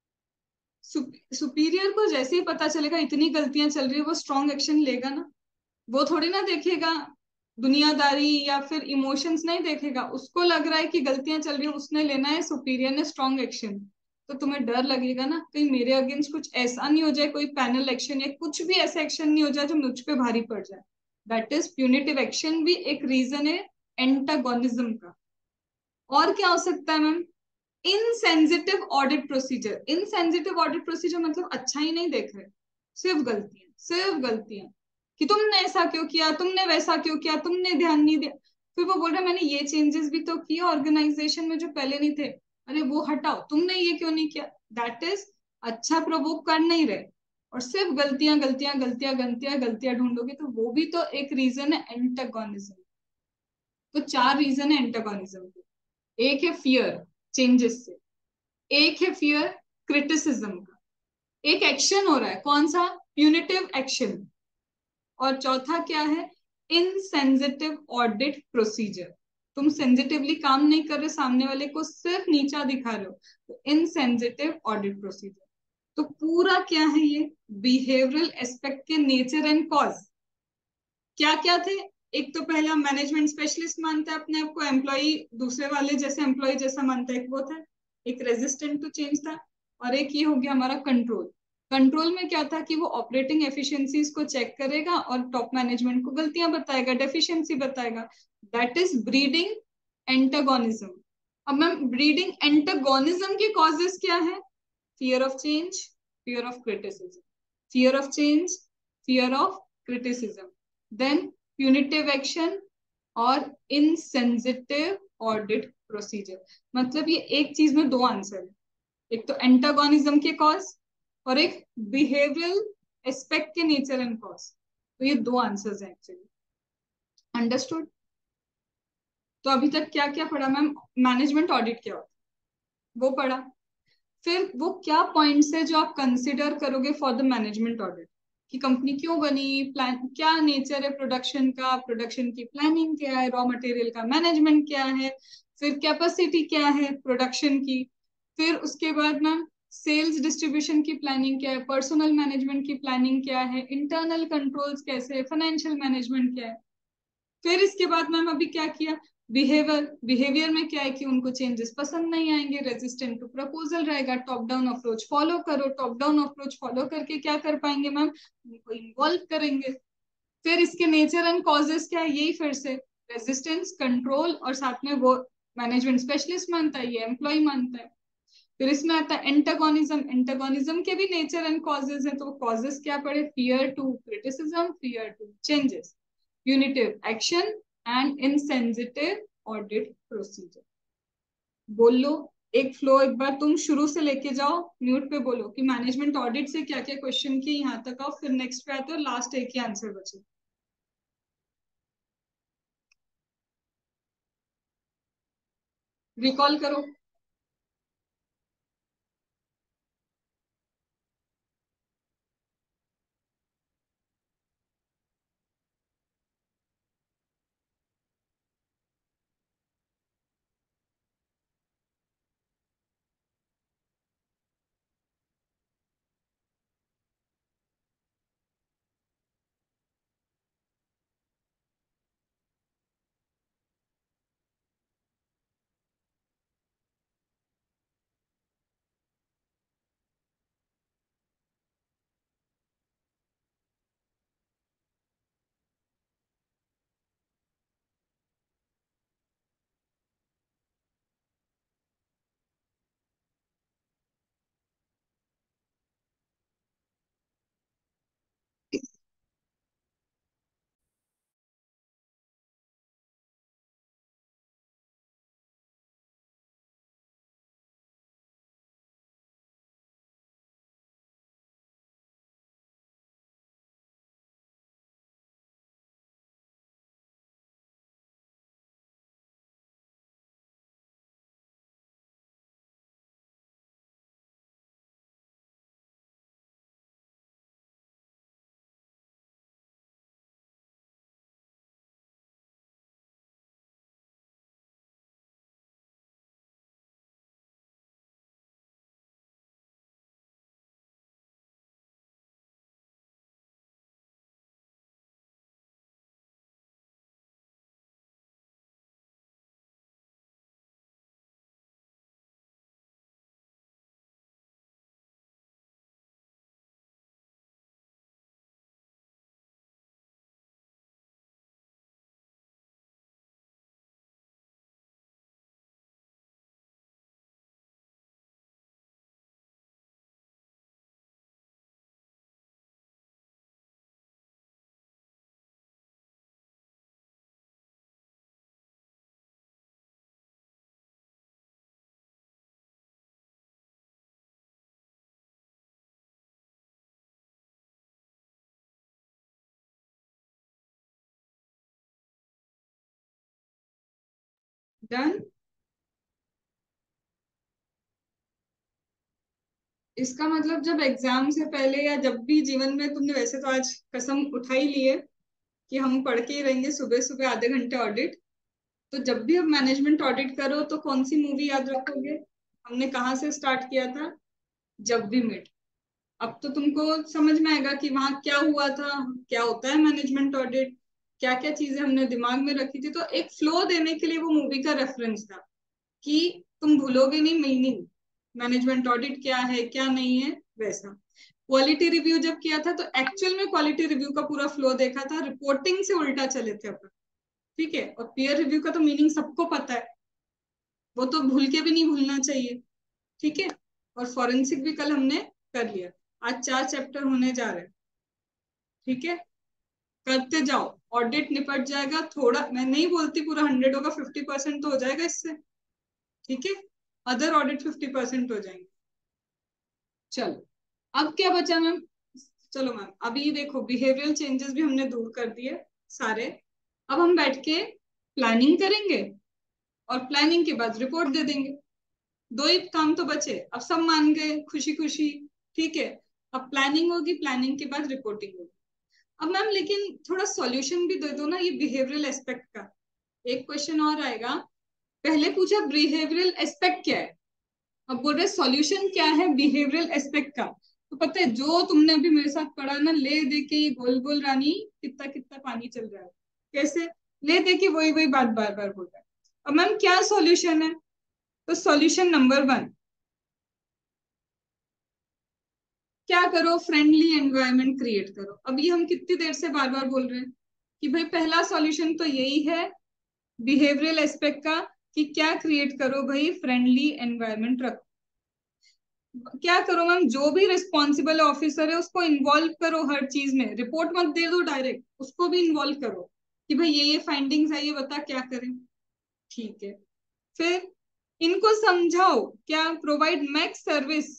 सुपीरियर को जैसे ही पता चलेगा इतनी गलतियां चल रही है, वो स्ट्रॉन्ग एक्शन लेगा ना। वो थोड़ी ना देखेगा दुनियादारी या फिर इमोशंस, नहीं देखेगा। उसको लग रहा है कि गलतियां चल रही है, उसने लेना है, सुपीरियर ने स्ट्रॉन्ग एक्शन। तो तुम्हें डर लगेगा ना, कहीं मेरे अगेंस्ट कुछ ऐसा नहीं हो जाए, कोई पैनल एक्शन या कुछ भी ऐसा एक्शन नहीं हो जाए जो मुझ पे भारी पड़ जाए। दैट इज प्यूनिटिव एक्शन, भी एक रीजन है एंटागोनिज्म का। और क्या हो सकता है ma'am? Insensitive audit procedure. Insensitive audit procedure मतलब अच्छा ही नहीं देख रहे, सिर्फ गलतियां, सिर्फ गलतियां, कि तुमने ऐसा क्यों किया, तुमने वैसा क्यों किया, तुमने ध्यान नहीं दिया। फिर वो बोल रहा है मैंने ये चेंजेस भी तो किए ऑर्गेनाइजेशन में जो पहले नहीं थे, अरे वो हटाओ, तुमने ये क्यों नहीं किया। दैट इज अच्छा प्रोवोक कर नहीं रहे, और सिर्फ गलतियां गलतियां गलतियां गलतियां गलतियां ढूंढोगे तो वो भी तो एक रीजन है एंटागोनिज्म। तो 4 रीजन है एंटागोनिज्म के। एक है फियर चेंजेस से, एक है फियर क्रिटिसिज्म का, एक एक्शन हो रहा है कौन सा, प्यूनिटिव एक्शन, और चौथा क्या है, इनसेंसिटिव ऑडिट प्रोसीजर। तुम सेंसिटिवली काम नहीं कर रहे, सामने वाले को सिर्फ नीचा दिखा रहे हो, तो इनसेंसिटिव ऑडिट प्रोसीजर। तो पूरा क्या है ये, बिहेवियरल एस्पेक्ट के नेचर एंड कॉज क्या क्या थे। एक तो पहला मैनेजमेंट स्पेशलिस्ट मानता है अपने आप को एम्प्लॉय, दूसरे वाले जैसे एम्प्लॉय जैसा मानता है, एक वो था, एक रेजिस्टेंट टू चेंज था, और एक ये हो गया हमारा कंट्रोल। कंट्रोल में क्या था कि वो ऑपरेटिंग एफिशिएंसीज को चेक करेगा और टॉप मैनेजमेंट को गलतियां बताएगा, डेफिशिएंसी बताएगा। That is breeding antagonism. अब मैम ब्रीडिंग एंटागोनिज्म के कॉजेस क्या है, fear of change, fear of criticism, fear of change, fear of criticism, then punitive action और इनसेंसिटिव ऑडिट प्रोसीजर। मतलब ये एक चीज में दो आंसर है, एक तो एंटागोनिज्म के कॉज और एक बिहेवियरल एस्पेक्ट के नेचर एंड कॉज। तो ये दो आंसर्स हैं एक्चुअली। अंडरस्टूड। तो अभी तक क्या क्या पढ़ा मैम, मैनेजमेंट ऑडिट क्या होता है वो पढ़ा, फिर वो क्या पॉइंट्स है जो आप कंसिडर करोगे फॉर द मैनेजमेंट ऑडिट, कि कंपनी क्यों बनी, प्लान क्या नेचर है प्रोडक्शन का, प्रोडक्शन की प्लानिंग क्या है, रॉ मटेरियल का मैनेजमेंट क्या है, फिर कैपेसिटी क्या है प्रोडक्शन की, फिर उसके बाद मैम सेल्स डिस्ट्रीब्यूशन की प्लानिंग क्या है, पर्सनल मैनेजमेंट की प्लानिंग क्या है, इंटरनल कंट्रोल्स कैसे है, फाइनेंशियल मैनेजमेंट क्या है। फिर इसके बाद मैम अभी क्या किया, बिहेवियर, बिहेवियर में क्या है कि उनको चेंजेस पसंद नहीं आएंगे, रेजिस्टेंट टू प्रपोजल रहेगा, टॉप डाउन अप्रोच फॉलो करो, टॉप डाउन अप्रोच फॉलो करके क्या कर पाएंगे मैम, उनको इन्वॉल्व करेंगे। फिर इसके नेचर एंड कॉजेस क्या है, यही फिर से रेजिस्टेंस, कंट्रोल, और साथ में वो मैनेजमेंट स्पेशलिस्ट मानता है, ये एम्प्लॉय मानता है। फिर इसमें आता है एंटागोनिज्म, एंटागोनिज्म के भी नेचर एंड कॉजेस हैं, तो वो कॉजेस क्या पड़े, fear to criticism, fear to changes, punitive action and insensitive audit procedure। बोल लो, एक फ्लो एक बार तुम शुरू से लेके जाओ, म्यूट पे बोलो कि मैनेजमेंट ऑडिट से क्या क्या क्वेश्चन किए यहाँ तक आओ, फिर नेक्स्ट पे आते हो, लास्ट एक ही आंसर बचे। रिकॉल करो। डन। इसका मतलब जब एग्जाम से पहले या जब भी जीवन में तुमने, वैसे तो आज कसम उठा ही ली है कि हम पढ़ के ही रहेंगे सुबह सुबह आधे घंटे ऑडिट, तो जब भी अब मैनेजमेंट ऑडिट करो तो कौन सी मूवी याद रखोगे? हमने कहाँ से स्टार्ट किया था? जब भी मिट। अब तो तुमको समझ में आएगा कि वहां क्या हुआ था, क्या होता है मैनेजमेंट ऑडिट, क्या क्या चीजें हमने दिमाग में रखी थी। तो एक फ्लो देने के लिए वो मूवी का रेफरेंस था कि तुम भूलोगे नहीं मीनिंग, मैनेजमेंट ऑडिट क्या है क्या नहीं है वैसा। क्वालिटी रिव्यू जब किया था तो एक्चुअल में क्वालिटी रिव्यू का पूरा फ्लो देखा था, रिपोर्टिंग से उल्टा चले थे अपन। ठीक है, और पीयर रिव्यू का तो मीनिंग सबको पता है, वो तो भूल के भी नहीं भूलना चाहिए। ठीक है, और फॉरेंसिक भी कल हमने कर लिया। आज 4 चैप्टर होने जा रहे हैं। ठीक है, करते जाओ, ऑडिट निपट जाएगा। थोड़ा, मैं नहीं बोलती पूरा 100 होगा, 50% तो हो जाएगा इससे। ठीक है, अदर ऑडिट 50% हो जाएंगे। चलो, अब क्या बचा मैम? चलो मैम, अभी देखो बिहेवियरल चेंजेस भी हमने दूर कर दिए सारे। अब हम बैठ के प्लानिंग करेंगे और प्लानिंग के बाद रिपोर्ट दे देंगे। 2 ही काम तो बचे, अब सब मान गए, खुशी खुशी। ठीक है, अब प्लानिंग होगी, प्लानिंग के बाद रिपोर्टिंग होगी। अब मैम लेकिन थोड़ा सॉल्यूशन भी दे दो ना ये बिहेवियरल एस्पेक्ट का। एक क्वेश्चन और आएगा, पहले पूछा बिहेवियरल एस्पेक्ट क्या है, अब बोल रहे सॉल्यूशन क्या है बिहेवियरल एस्पेक्ट का। तो पता है जो तुमने अभी मेरे साथ पढ़ा ना, ले दे के ये गोल गोल रानी कितना कितना पानी चल रहा है, कैसे ले दे के वही वही बात बार बार बोल रहा है। अब मैम क्या सॉल्यूशन है? तो सॉल्यूशन नंबर 1, क्या करो, फ्रेंडली एनवायरनमेंट क्रिएट करो। अब ये हम कितनी देर से बार बार बोल रहे हैं कि भाई पहला सॉल्यूशन तो यही है बिहेवियरल एस्पेक्ट का, कि क्या क्रिएट करो भाई, फ्रेंडली एनवायरनमेंट रखो। क्या करो मैम, जो भी रिस्पॉन्सिबल ऑफिसर है उसको इन्वॉल्व करो हर चीज में, रिपोर्ट मत दे दो डायरेक्ट, उसको भी इन्वॉल्व करो कि भाई ये फाइंडिंग्स है, ये बता क्या करें। ठीक है, फिर इनको समझाओ, क्या provide max service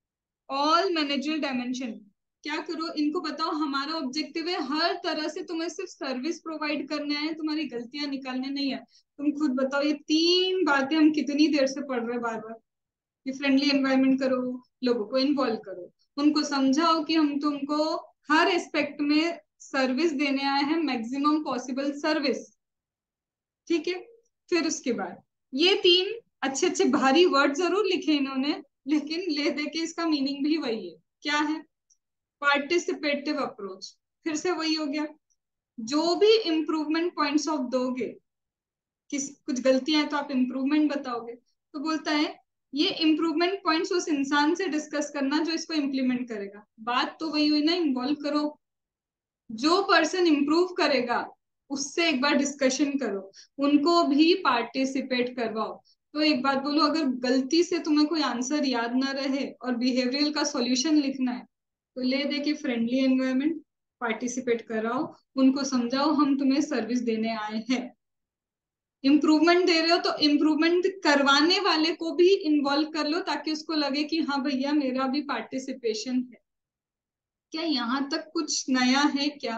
all managerial dimension. क्या करो, इनको बताओ हमारा ऑब्जेक्टिव है हर तरह से तुम्हें सिर्फ सर्विस प्रोवाइड करना है, तुम्हारी गलतियां निकालने नहीं है। तुम खुद बताओ, ये 3 बातें हम कितनी देर से पढ़ रहे हैं बार बार, कि फ्रेंडली एनवायरनमेंट करो, लोगों को इन्वॉल्व करो, उनको समझाओ कि हम तुमको हर एस्पेक्ट में सर्विस देने आए हैं, मैक्सिमम पॉसिबल सर्विस। ठीक है, फिर उसके बाद ये 3 अच्छे अच्छे भारी वर्ड जरूर लिखे इन्होंने, लेकिन ले दे के इसका मीनिंग भी वही है। क्या है? Participative approach. फिर से वही हो गया, जो भी इम्प्रूवमेंट पॉइंट्स ऑफ दोगे, किस कुछ गलतियां हैं तो आप इम्प्रूवमेंट बताओगे, तो बोलता है ये इम्प्रूवमेंट पॉइंट्स उस इंसान से डिस्कस करना जो इसको इम्प्लीमेंट करेगा। बात तो वही हुई ना, इन्वॉल्व करो, जो पर्सन इम्प्रूव करेगा उससे एक बार डिस्कशन करो, उनको भी पार्टिसिपेट करवाओ। तो एक बात बोलो, अगर गलती से तुम्हें कोई आंसर याद ना रहे और बिहेवियरल का सॉल्यूशन लिखना है, तो ले दे के फ्रेंडली एनवायरनमेंट, पार्टिसिपेट कराओ, उनको समझाओ हम तुम्हें सर्विस देने आए हैं। इम्प्रूवमेंट दे रहे हो तो इम्प्रूवमेंट करवाने वाले को भी इन्वॉल्व कर लो, ताकि उसको लगे कि हाँ भैया मेरा भी पार्टिसिपेशन है। क्या यहाँ तक कुछ नया है क्या?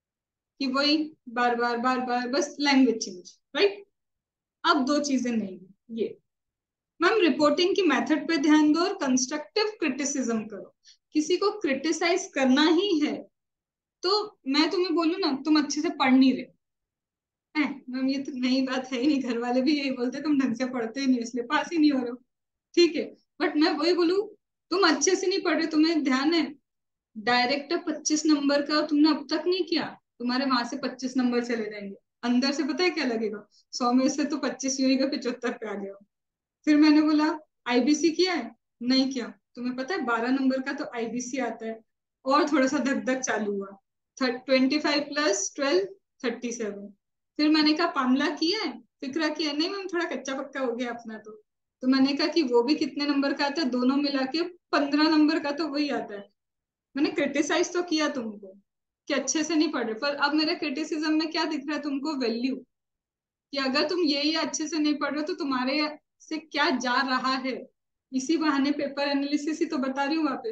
कि वही बार बार बार बार बस लैंग्वेज चेंज, राइट? अब 2 चीजें नहीं है ये। मैम रिपोर्टिंग की मेथड पे ध्यान दो और कंस्ट्रक्टिव क्रिटिसिज्म करो। किसी को क्रिटिसाइज करना ही है तो मैं तुम्हें बोलूं ना, तुम अच्छे से पढ़ नहीं रहे हैं मैम, ये तो नई बात है ही नहीं, घर वाले भी यही बोलते तुम ढंग से पढ़ते ही नहीं इसलिए पास ही नहीं हो रहे हो। ठीक है, बट मैं वही बोलूं, तुम अच्छे से नहीं पढ़ रहे, तुम्हें ध्यान है डायरेक्ट 25 नंबर का तुमने अब तक नहीं किया, तुम्हारे वहां से 25 नंबर चले जाएंगे। अंदर से पता है क्या लगेगा, 100 में से तो 25 ही होगा, 75 पे आ गया। फिर मैंने बोला आईबीसी किया है? नहीं किया। तुम्हें पता है 12 नंबर का तो आईबीसी आता है। और थोड़ा सा धक धक चालू हुआ, 25 प्लस 12 37। फिर मैंने कहा पामला किया है, फिक्रा किया? नहीं मैम थोड़ा कच्चा पक्का हो गया अपना। तो मैंने कहा कि वो भी कितने नंबर का आता है, दोनों मिला के 15 नंबर का तो वही आता है। मैंने क्रिटिसाइज तो किया तुमको कि अच्छे से नहीं पढ़ रहे, पर अब मेरे क्रिटिसिज्म में क्या दिख रहा है तुमको? वैल्यू, कि अगर तुम ये अच्छे से नहीं पढ़ रहे हो तो तुम्हारे से क्या जा रहा है। इसी बहाने पेपर एनालिसिस ही तो बता रही हूँ वापस,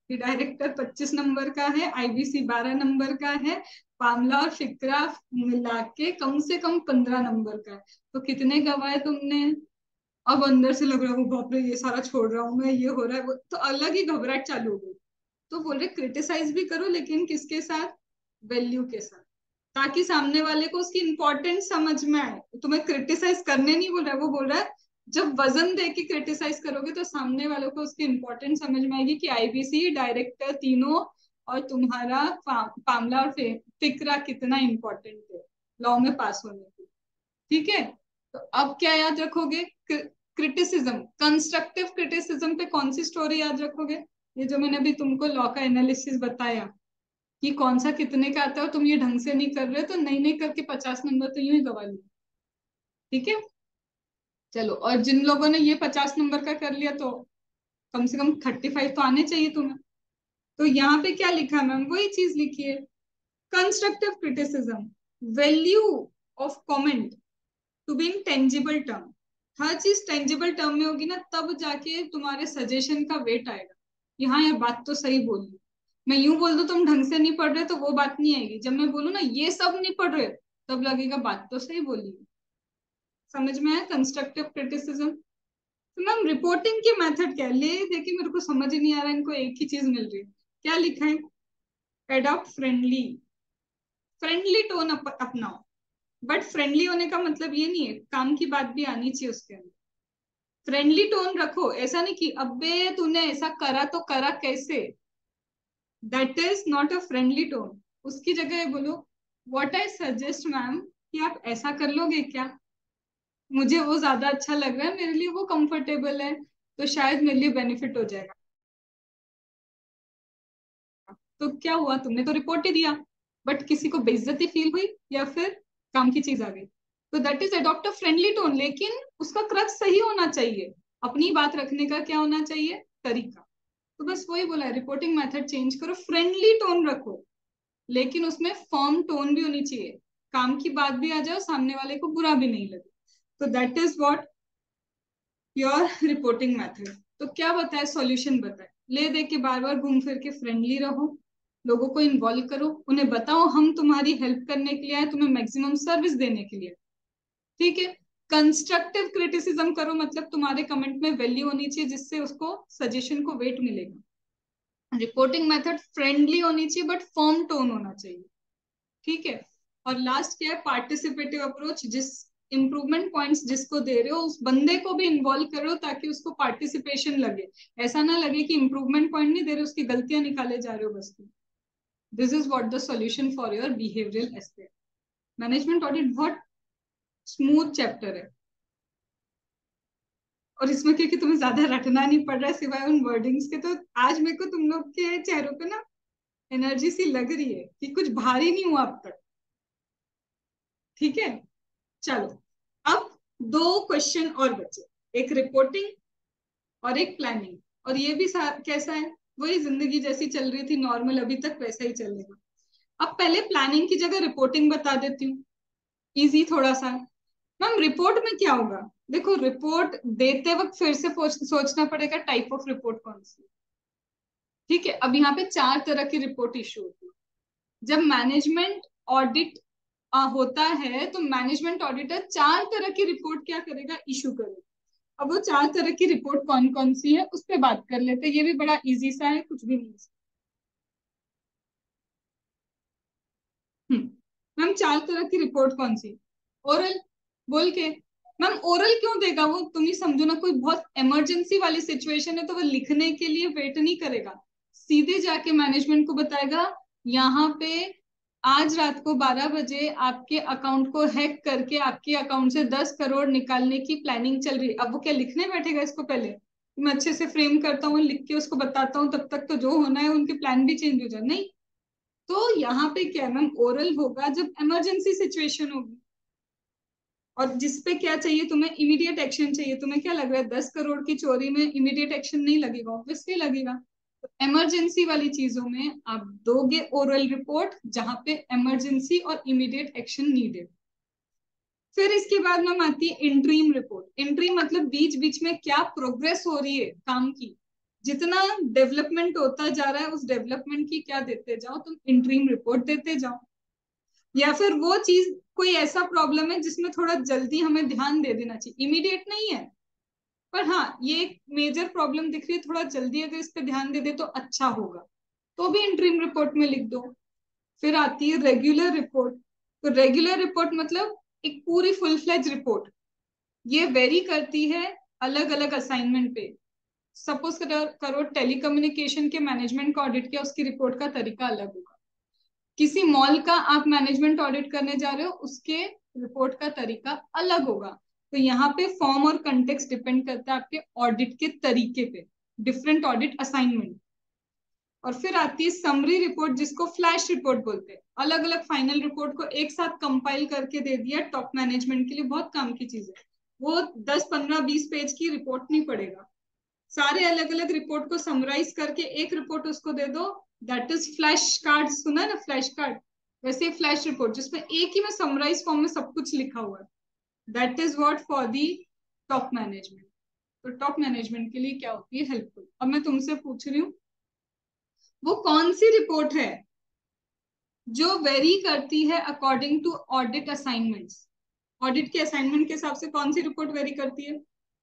ये डायरेक्टर 25 नंबर का है, आईबीसी 12 नंबर का है, पामला और फिक्रा मिला के कम से कम 15 नंबर का है। तो कितने गवाए तुमने? अब अंदर से लग रहा है बाप रे ये सारा छोड़ रहा हूँ मैं, ये हो रहा है वो, तो अलग ही घबराहट चालू हो गई। तो बोल रहे क्रिटिसाइज भी करो लेकिन किसके साथ? वैल्यू के साथ, ताकि सामने वाले को उसकी इंपॉर्टेंस समझ में आए। तुम्हें क्रिटिसाइज करने नहीं बोल रहा है, वो बोल रहा है जब वजन दे के क्रिटिसाइज करोगे तो सामने वालों को उसकी इंपॉर्टेंस समझ में आएगी कि आईबीसी, डायरेक्टर तीनों और तुम्हारा पामला और फिक्रा कितना इंपॉर्टेंट है लॉ में पास होने के। ठीक है, तो अब क्या याद रखोगे? क्रिटिसिज्म, कंस्ट्रक्टिव क्रिटिसिज्म पे कौन सी स्टोरी याद रखोगे? ये जो मैंने अभी तुमको लॉ का एनालिसिस बताया कि कौन सा कितने का आता है और तुम ये ढंग से नहीं कर रहे तो नहीं नहीं करके 50 नंबर तो यूं ही गवा लिए। ठीक है, चलो, और जिन लोगों ने ये 50 नंबर का कर लिया तो कम से कम 35 तो आने चाहिए तुम्हें। तो यहाँ पे क्या लिखा मैम? वही चीज लिखी है, constructive criticism, value of comment to be in tangible term. हर चीज टेंजिबल टर्म में होगी ना तब जाके तुम्हारे सजेशन का वेट आएगा। यहाँ ये बात तो सही बोली, मैं यूं बोल दूं तुम ढंग से नहीं पढ़ रहे तो वो बात नहीं आएगी। जब मैं बोलूँ ना ये सब नहीं पढ़ रहे तब लगेगा बात तो सही बोली। समझ में आया कंस्ट्रक्टिव क्रिटिसिज्म? तो मैम रिपोर्टिंग की मेथड क्या है? ले देखिए मेरे को समझ ही नहीं आ रहा, इनको एक ही चीज मिल रही है। क्या लिखा है? एडॉप्ट फ्रेंडली, फ्रेंडली टोन अपनाओ। बट फ्रेंडली होने का मतलब ये नहीं है, काम की बात भी आनी चाहिए उसके अंदर। फ्रेंडली टोन रखो, ऐसा नहीं कि अबे तूने ऐसा करा तो करा कैसे, that is not a friendly tone. उसकी जगह बोलो व्हाट आई सजेस्ट मैम, कि आप ऐसा कर लोगे क्या? मुझे वो ज्यादा अच्छा लग रहा है, मेरे लिए वो कंफर्टेबल है, तो शायद मेरे लिए बेनिफिट हो जाएगा। तो क्या हुआ, तुमने तो रिपोर्ट ही दिया बट किसी को बेइज्जती फील हुई या फिर काम की चीज आ गई। तो that is adopt a friendly tone, लेकिन उसका क्रक्स सही होना चाहिए। अपनी बात रखने का क्या होना चाहिए? तरीका। तो बस वही बोला है, रिपोर्टिंग मेथड चेंज करो, फ्रेंडली टोन रखो, लेकिन उसमें फर्म टोन भी होनी चाहिए। काम की बात भी आ जाए, सामने वाले को बुरा भी नहीं लगे। तो that is what your reporting method. तो क्या बताए? सॉल्यूशन बताए, ले दे के बार बार घूम फिर के फ्रेंडली रहो, लोगों को इन्वॉल्व करो, उन्हें बताओ हम तुम्हारी हेल्प करने के लिए आए, तुम्हें मैक्सिमम सर्विस देने के लिए। ठीक है, कंस्ट्रक्टिव क्रिटिसिज्म करो, मतलब तुम्हारे कमेंट में वैल्यू होनी चाहिए जिससे उसको सजेशन को वेट मिलेगा। रिपोर्टिंग मेथड फ्रेंडली होनी चाहिए बट फर्म टोन होना चाहिए। ठीक है, और लास्ट क्या है? पार्टिसिपेटिव अप्रोच, जिस इंप्रूवमेंट पॉइंट्स जिसको दे रहे हो उस बंदे को भी इन्वॉल्व करो ताकि उसको पार्टिसिपेशन लगे। ऐसा ना लगे कि इंप्रूवमेंट पॉइंट नहीं दे रहे, उसकी गलतियां निकाले जा रहे हो बस। This is what the solution for your behavioural aspect. Management audit बहुत स्मूथ चैप्टर है, और इसमें क्योंकि तुम्हें ज्यादा रटना नहीं पड़ रहा है सिवाय उन वर्डिंग्स के, तो आज मेरे को तुम लोग के चेहरों पे ना एनर्जी सी लग रही है कि कुछ भारी नहीं हुआ अब तक। ठीक है, चलो, अब दो क्वेश्चन और बचे, एक रिपोर्टिंग और एक प्लानिंग। और ये भी कैसा है? वही जिंदगी जैसी चल रही थी नॉर्मल, अभी तक वैसा ही चलेगा। अब पहले प्लानिंग की जगह रिपोर्टिंग बता देती हूँ, इजी थोड़ा सा। मैम रिपोर्ट में क्या होगा? देखो रिपोर्ट देते वक्त फिर से सोचना पड़ेगा टाइप ऑफ रिपोर्ट कौन सी। ठीक है, अब यहाँ पे 4 तरह की रिपोर्ट इशू होती है। जब मैनेजमेंट ऑडिट होता है तो मैनेजमेंट ऑडिटर 4 तरह की रिपोर्ट क्या करेगा? इशू करेगा। अब वो 4 तरह की रिपोर्ट कौन कौन सी है उस पर बात कर लेते हैं, ये भी बड़ा इजी सा है, कुछ भी नहीं। मैम 4 तरह की रिपोर्ट कौन सी? ओरल, बोल के। मैम ओरल क्यों देगा वो? तुम ही समझो ना, कोई बहुत इमरजेंसी वाली सिचुएशन है तो वो लिखने के लिए वेट नहीं करेगा, सीधे जाके मैनेजमेंट को बताएगा यहाँ पे आज रात को 12 बजे आपके अकाउंट को हैक करके आपके अकाउंट से 10 करोड़ निकालने की प्लानिंग चल रही है। अब वो क्या लिखने बैठेगा इसको? पहले मैं अच्छे से फ्रेम करता हूँ, लिख के उसको बताता हूँ, तब तक तो जो होना है उनके प्लान भी चेंज हो जाए। नहीं, तो यहाँ पे क्या है मैम? ओरल होगा जब इमरजेंसी सिचुएशन होगी, और जिसपे क्या चाहिए तुम्हें? इमीडिएट एक्शन चाहिए। तुम्हें क्या लग रहा है 10 करोड़ की चोरी में इमीडिएट एक्शन नहीं लगेगा? ऑब्वियसली लगेगा। तो इमरजेंसी वाली चीजों में आप दोगे ओरल रिपोर्ट जहां पे इमरजेंसी और इमीडिएट एक्शन नीडेड। फिर इसके बाद मैम आती है इंट्रीम रिपोर्ट। इंट्रीम मतलब बीच बीच में क्या प्रोग्रेस हो रही है काम की, जितना डेवलपमेंट होता जा रहा है उस डेवलपमेंट की क्या देते जाओ, तुम इंटरिम रिपोर्ट देते जाओ। या फिर वो चीज कोई ऐसा प्रॉब्लम है जिसमें थोड़ा जल्दी हमें ध्यान दे देना चाहिए, इमीडिएट नहीं है पर हाँ ये एक मेजर प्रॉब्लम दिख रही है, थोड़ा जल्दी अगर इस पे ध्यान दे दे तो अच्छा होगा, तो भी इंटरिम रिपोर्ट में लिख दो। फिर आती है रेगुलर रिपोर्ट। तो रेगुलर रिपोर्ट मतलब एक पूरी फुल फ्लेज रिपोर्ट, ये वेरी करती है अलग अलग असाइनमेंट पे। सपोज करो टेलीकम्युनिकेशन के मैनेजमेंट का ऑडिट किया, उसकी रिपोर्ट का तरीका अलग होगा। किसी मॉल का आप मैनेजमेंट ऑडिट करने जा रहे हो, उसके रिपोर्ट का तरीका अलग होगा। तो यहाँ पे फॉर्म और कंटेक्स्ट डिपेंड करता है आपके ऑडिट के तरीके पे, डिफरेंट ऑडिट असाइनमेंट। और फिर आती है समरी रिपोर्ट, जिसको फ्लैश रिपोर्ट बोलते हैं। अलग अलग फाइनल रिपोर्ट को एक साथ कंपाइल करके दे दिया टॉप मैनेजमेंट के लिए, बहुत काम की चीज है। वो 10 15 20 पेज की रिपोर्ट नहीं पड़ेगा, सारे अलग अलग रिपोर्ट को समराइज करके एक रिपोर्ट उसको दे दो, दैट इज फ्लैश कार्ड। सुना ना फ्लैश कार्ड, वैसे फ्लैश रिपोर्ट जिसमें एक ही में समराइज फॉर्म में सब कुछ लिखा हुआ है, that is what for the top management. तो टॉप मैनेजमेंट के लिए क्या होती है, हेल्पफुल। अब मैं तुमसे पूछ रही हूँ, वो कौन सी रिपोर्ट है जो वेरी करती है according to audit assignments? Audit के असाइनमेंट के हिसाब से कौन सी रिपोर्ट वेरी करती है?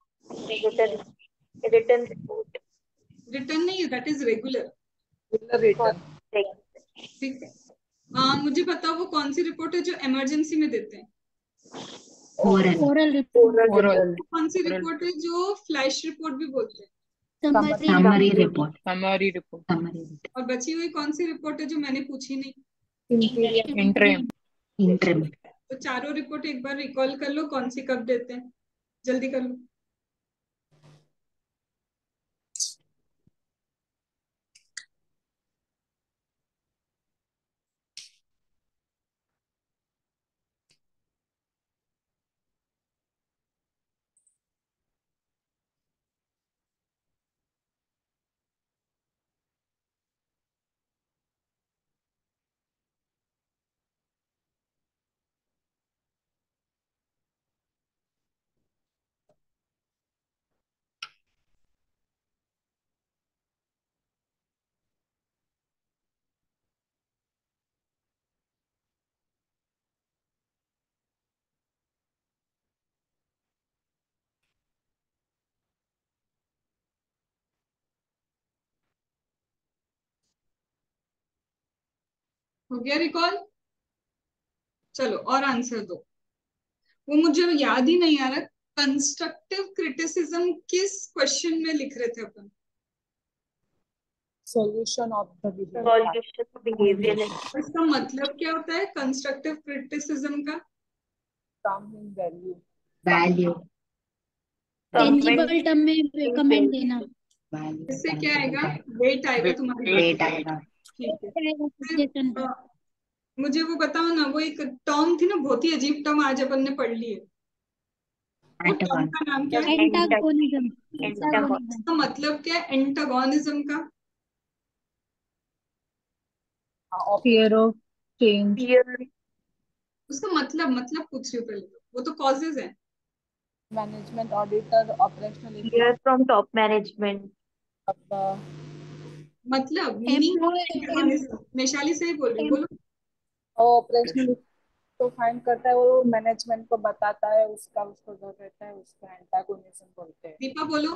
Return report. रिटर्न नहीं, दैट इज रेगुलर। रिटर्न। ठीक है, मुझे बताओ वो कौन सी रिपोर्ट है जो इमरजेंसी में देते हैं? Oral report, oral. कौन सी रिपोर्ट है जो फ्लैश रिपोर्ट भी बोलते हैं? Summary report. Summary report. और बची हुई कौन सी रिपोर्ट है जो मैंने पूछी नहीं? इंटरिम। इंटरिम। तो चारों रिपोर्ट एक बार रिकॉल कर लो, कौन सी कब देते हैं, जल्दी कर लो। हो गया रिकॉल? चलो और आंसर दो। वो मुझे याद ही नहीं आ रहा, कंस्ट्रक्टिव क्रिटिसिज्म किस क्वेश्चन में लिख रहे थे अपन? Solution of the behaviour. इसका मतलब क्या होता है कंस्ट्रक्टिव क्रिटिसिज्म का? वैल्यू। वैल्यू। टेंजिबल टर्म में कमेंट देना, इससे क्या आएगा? वेट आएगा तुम्हारे पास। वेट आएगा। ठीक है। सजेशन है। मुझे वो बताओ ना, वो एक टर्म थी ना, बहुत ही अजीब टर्म, आज अपन ने पढ़ ली है। वो टर्म का नाम क्या है? एंटागोनिज्म। इसका मतलब क्या है एंटागोनिज्म का? Fear of change. उसका मतलब पूछ रही हूँ पहले, तो वो तो कॉजेज है। Management auditor operational Fear from top management. मतलब मीनिंग वैशाली से ही बोल रही हूँ, बोलो। ऑपरेशनल तो फाइंड करता है, वो मैनेजमेंट को बताता है, उसका उसको डर रहता है, उसका एंटागोनिज्म बोलते हैं। दीपा बोलो।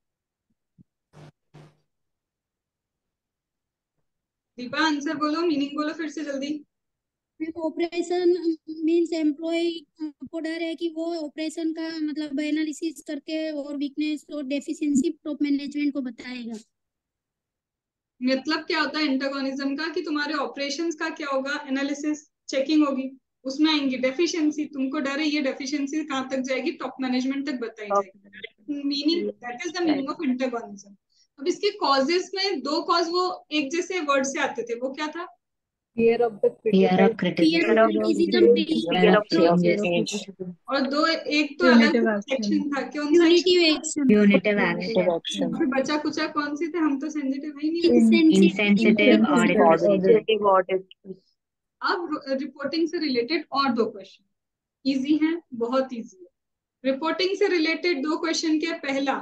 दीपा आंसर बोलो, मीनिंग बोलो फिर से जल्दी। ऑपरेशन मींस एम्प्लॉय को डर है कि वो ऑपरेशन का मतलब एनालिसिस करके और वीकनेस और डेफिशिएंसी टॉप मैनेजमेंट को बताएगा। मतलब क्या होता है एंटागोनिज्म का? कि तुम्हारे ऑपरेशंस का क्या होगा, एनालिसिस चेकिंग होगी, उसमें आएंगी डेफिशिएंसी, तुमको डर है ये डेफिशिएंसी कहाँ तक जाएगी, टॉप मैनेजमेंट तक बताई जाएगी। Meaning, that is the meaning of antagonism. अब इसके कॉजेस में दो कॉज वो एक जैसे वर्ड से आते थे, वो क्या था? Fear of Fear of criticism. Fear of changes. और दो, एक तो अलग सेक्शन था, कौन सा? Punitive action, Punitive action. Action. अभी बचा कुचा कौन सी थे? हम तो सेंसिटिव ही नहीं। Insensitive audit procedure. अब रिपोर्टिंग से रिलेटेड और दो क्वेश्चन इजी हैं, बहुत इजी है। रिपोर्टिंग से रिलेटेड दो क्वेश्चन के, पहला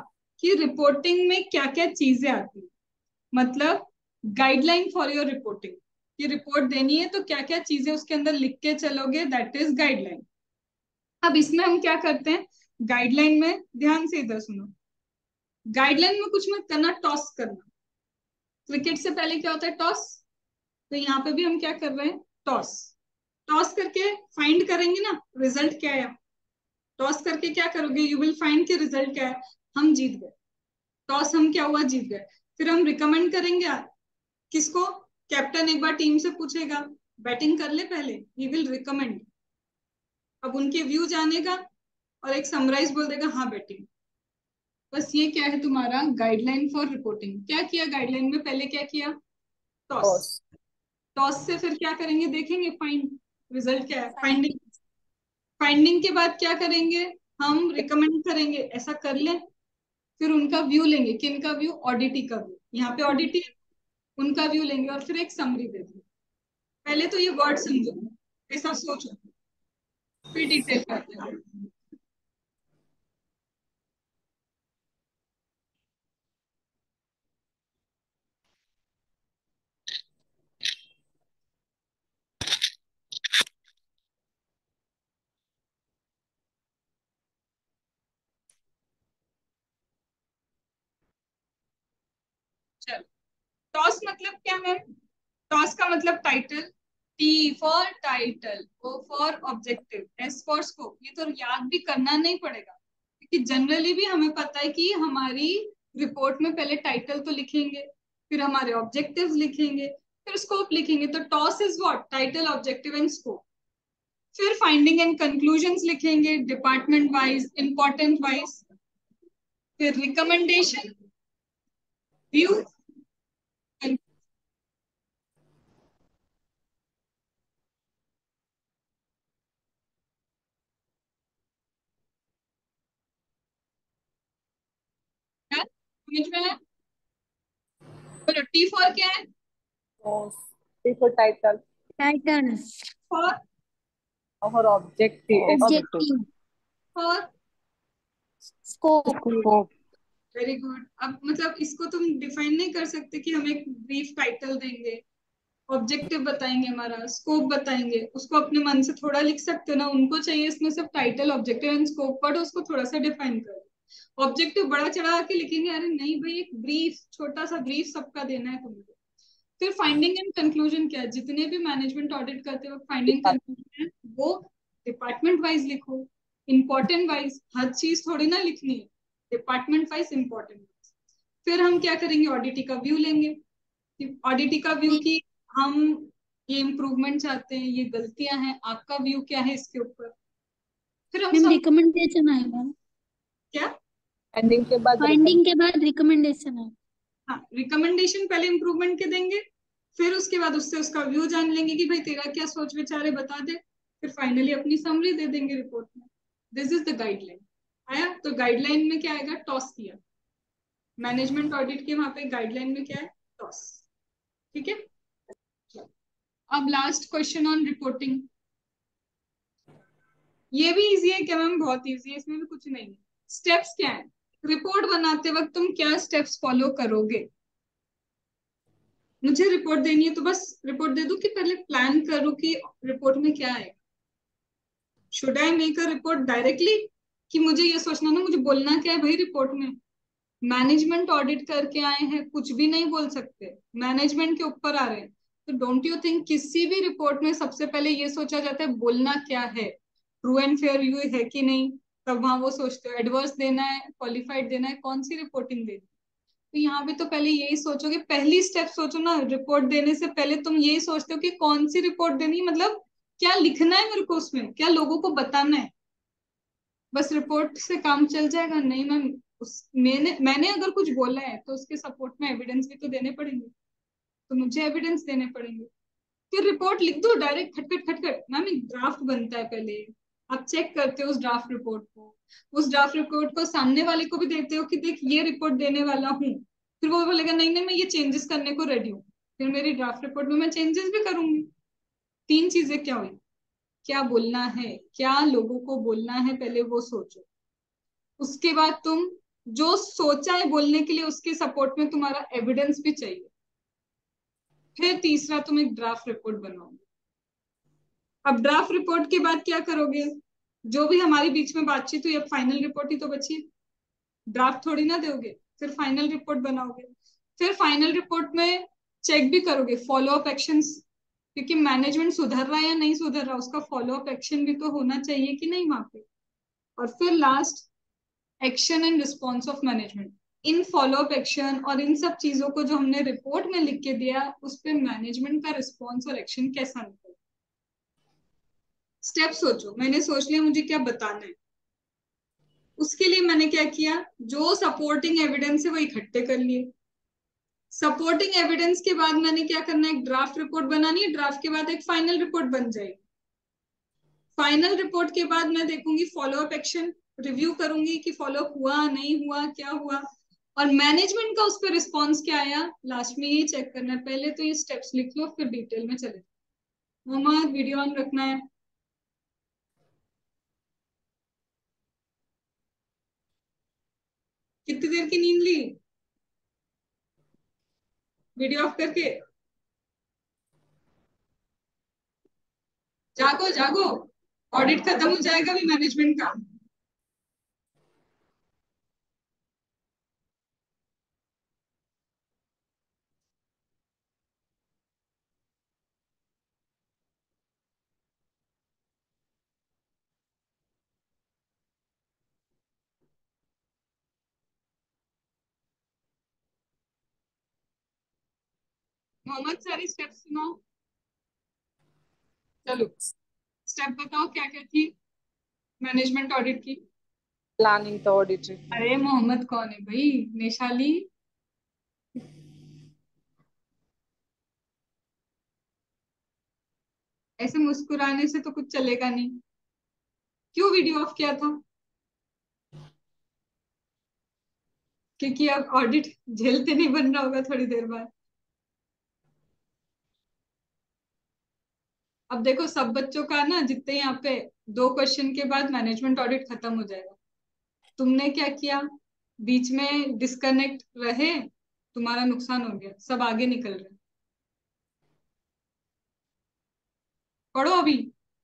कि रिपोर्टिंग में क्या क्या चीजें आती है, मतलब गाइडलाइन फॉर योर रिपोर्टिंग, कि रिपोर्ट देनी है तो क्या क्या चीजें उसके अंदर लिख के चलोगे, दैट इज गाइडलाइन। अब इसमें हम क्या करते हैं, गाइडलाइन में ध्यान से इधर सुनो, गाइडलाइन में कुछ मत करना, टॉस करना। क्रिकेट से पहले क्या होता है, टॉस। तो यहाँ पे भी हम क्या कर रहे हैं, टॉस। टॉस करके फाइंड करेंगे ना रिजल्ट क्या है, टॉस करके क्या करोगे, यू विल फाइंड कि रिजल्ट क्या है, हम जीत गए। टॉस हम क्या हुआ, जीत गए। फिर हम रिकमेंड करेंगे किसको, कैप्टन एक बार टीम से पूछेगा बैटिंग कर ले पहले, ही विल रिकमेंड। अब उनके व्यू जानेगा और एक समराइज बोल देगा हाँ बैटिंग। बस ये क्या है तुम्हारा गाइडलाइन फॉर रिपोर्टिंग। क्या किया गाइडलाइन में, पहले क्या किया, टॉस। टॉस से फिर क्या करेंगे, देखेंगे फाइंड, रिजल्ट क्या है, फाइंडिंग। फाइंडिंग के बाद क्या करेंगे, हम रिकमेंड करेंगे ऐसा कर ले। फिर उनका व्यू लेंगे, किनका व्यू, ऑडिटी का व्यू, यहाँ पे ऑडिटी, उनका व्यू लेंगे और फिर एक समरी दे देंगे। पहले तो ये वर्ड समझो, ऐसा सोचो, फिर डिटेल करते हैं। चलो, टॉस मतलब क्या है, टॉस का मतलब title, T for title, O for objective, S for scope. ये तो याद भी करना नहीं पड़ेगा, क्योंकि जनरली भी हमें पता है कि हमारी रिपोर्ट में पहले टाइटल तो लिखेंगे, फिर हमारे ऑब्जेक्टिव्स लिखेंगे, फिर स्कोप लिखेंगे। तो TOS is what, title, objective and scope. फिर फाइंडिंग एंड कंक्लूजन्स लिखेंगे, डिपार्टमेंट वाइज, इंपॉर्टेंट वाइज। फिर रिकमेंडेशन, व्यू, समझ में है। बोलो टी फॉर क्या है, for title टाइटल, फॉर, और objective objective, for, scope. Scope. Very good. अब मतलब इसको तुम डिफाइन नहीं कर सकते कि हम एक ब्रीफ टाइटल देंगे, ऑब्जेक्टिव बताएंगे, हमारा स्कोप बताएंगे, उसको अपने मन से थोड़ा लिख सकते हो ना। उनको चाहिए इसमें सिर्फ टाइटल, ऑब्जेक्टिव एंड स्कोप, पढ़ो उसको थोड़ा सा डिफाइन करो। ऑब्जेक्टिव बड़ा चढ़ा के लिखेंगे, अरे नहीं भाई, एक ब्रीफ, छोटा सा ब्रीफ सबका देना है तुमको। फिर फाइंडिंग एंड कंक्लूजन क्या है, जितने भी मैनेजमेंट ऑडिट करते हो फाइंडिंग कंक्लूजन है वो डिपार्टमेंट वाइज लिखो, इंपॉर्टेंट वाइज, हर चीज थोड़ी ना लिखनी है, डिपार्टमेंट वाइज, इंपॉर्टेंट वाइज। फिर हम क्या करेंगे, ऑडिटी का व्यू लेंगे। ऑडिटी का व्यू की हम ये इम्प्रूवमेंट चाहते हैं, ये गलतियां हैं, आपका व्यू क्या है इसके ऊपर। फिर हम मैम सब रिकमेंडेशन आएगा, क्या, फाइंडिंग के बाद रिकमेंडेशन है। हाँ रिकमेंडेशन पहले इम्प्रूवमेंट के देंगे, फिर उसके बाद उससे उसका व्यू जान लेंगे कि भाई तेरा क्या सोच विचार है, बता दे। फिर फाइनली अपनी समरी दे देंगे रिपोर्ट में। This is the guideline. आया, तो गाइडलाइन में क्या आएगा, टॉस किया। मैनेजमेंट ऑडिट के वहां पे गाइडलाइन में क्या है, टॉस। ठीक है। चलो, अब लास्ट क्वेश्चन ऑन रिपोर्टिंग। ये भी इजी है क्या मैम, बहुत इजी है, इसमें भी कुछ नहीं है। स्टेप्स क्या है, रिपोर्ट बनाते वक्त तुम क्या स्टेप्स फॉलो करोगे। मुझे रिपोर्ट देनी है तो बस रिपोर्ट दे दूं, कि पहले प्लान करूं कि रिपोर्ट में क्या है। Should I make a report directly, कि मुझे ये सोचना ना मुझे बोलना क्या है भाई रिपोर्ट में। मैनेजमेंट ऑडिट करके आए हैं, कुछ भी नहीं बोल सकते, मैनेजमेंट के ऊपर आ रहे हैं। तो डोंट यू थिंक किसी भी रिपोर्ट में सबसे पहले ये सोचा जाता है बोलना क्या है, ट्रू एंड फेयर व्यू है कि नहीं। तब वहां वो सोचते हो एडवर्स देना है, क्वालिफाइड देना है, कौन सी रिपोर्टिंग देनी है। तो यहाँ भी तो पहले यही सोचोगे, पहली स्टेप सोचो ना, रिपोर्ट देने से पहले तुम यही सोचते हो कि कौन सी रिपोर्ट देनी है, मतलब क्या लिखना है मेरे को उसमें, क्या लोगों को बताना है। बस रिपोर्ट से काम चल जाएगा नहीं मैम, उस मैंने अगर कुछ बोला है तो उसके सपोर्ट में एविडेंस भी तो देने पड़ेंगे, तो मुझे एविडेंस देने पड़ेंगे। फिर रिपोर्ट लिख दो डायरेक्ट, खटखट खटखट। मैम एक ड्राफ्ट बनता है पहले, आप चेक करते हो उस ड्राफ्ट रिपोर्ट को, उस ड्राफ्ट रिपोर्ट को सामने वाले को भी देते हो कि देख ये रिपोर्ट देने वाला हूँ। फिर वो बोलेगा नहीं नहीं मैं ये चेंजेस करने को रेडी हूँ, फिर मेरी ड्राफ्ट रिपोर्ट में मैं चेंजेस भी करूंगी। तीन चीजें क्या हुई, क्या बोलना है, क्या लोगों को बोलना है, पहले वो सोचो। उसके बाद तुम जो सोचा है बोलने के लिए उसके सपोर्ट में तुम्हारा एविडेंस भी चाहिए। फिर तीसरा तुम एक ड्राफ्ट रिपोर्ट बनाओगे। अब ड्राफ्ट रिपोर्ट के बाद क्या करोगे? जो भी हमारी बीच में बातचीत हुई, अब फाइनल रिपोर्ट ही तो बची, ड्राफ्ट थोड़ी ना दोगे, फिर फाइनल रिपोर्ट बनाओगे। फिर फाइनल रिपोर्ट में चेक भी करोगे फॉलो अप एक्शंस, क्योंकि मैनेजमेंट सुधर रहा है या नहीं सुधर रहा, उसका फॉलो अप एक्शन भी तो होना चाहिए कि नहीं वहां पे। और फिर last, action and response of management. इन फॉलो अप एक्शन और इन सब चीजों को जो हमने रिपोर्ट में लिख के दिया, उस पर मैनेजमेंट का रिस्पॉन्स और एक्शन कैसा निकला। स्टेप सोचो, मैंने सोच लिया मुझे क्या बताना है। उसके लिए मैंने क्या किया, जो सपोर्टिंग एविडेंस है वो इकट्ठे कर लिए। सपोर्टिंग एविडेंस के बाद मैंने क्या करना है, एक ड्राफ्ट रिपोर्ट बनानी है। ड्राफ्ट के बाद एक फाइनल रिपोर्ट बन जाएगी। फाइनल रिपोर्ट के बाद मैं देखूंगी फॉलो अप एक्शन, रिव्यू करूंगी कि फॉलो अप हुआ नहीं हुआ, क्या हुआ, और मैनेजमेंट का उस पर रिस्पॉन्स क्या आया, लास्ट में ये चेक करना है। पहले तो ये स्टेप्स लिख लो, फिर डिटेल में चले। मोहम्मद, वीडियो ऑन रखना है। कितनी देर की नींद ली? वीडियो ऑफ करके जागो जागो, ऑडिट खत्म हो जाएगा अभी मैनेजमेंट का। मोहम्मद, सारी स्टेप्स सुनाओ। चलो स्टेप बताओ क्या क्या थी मैनेजमेंट ऑडिट की। Planning the audit report. अरे मोहम्मद कौन है भाई? निशाली। ऐसे मुस्कुराने से तो कुछ चलेगा नहीं। क्यों वीडियो ऑफ किया था? क्योंकि अब ऑडिट झेलते नहीं बन रहा होगा थोड़ी देर बाद। अब देखो सब बच्चों का ना, जितने यहाँ पे 2 क्वेश्चन के बाद मैनेजमेंट ऑडिट खत्म हो जाएगा। तुमने क्या किया, बीच में डिस्कनेक्ट रहे, तुम्हारा नुकसान हो गया, सब आगे निकल रहे। पढ़ो अभी,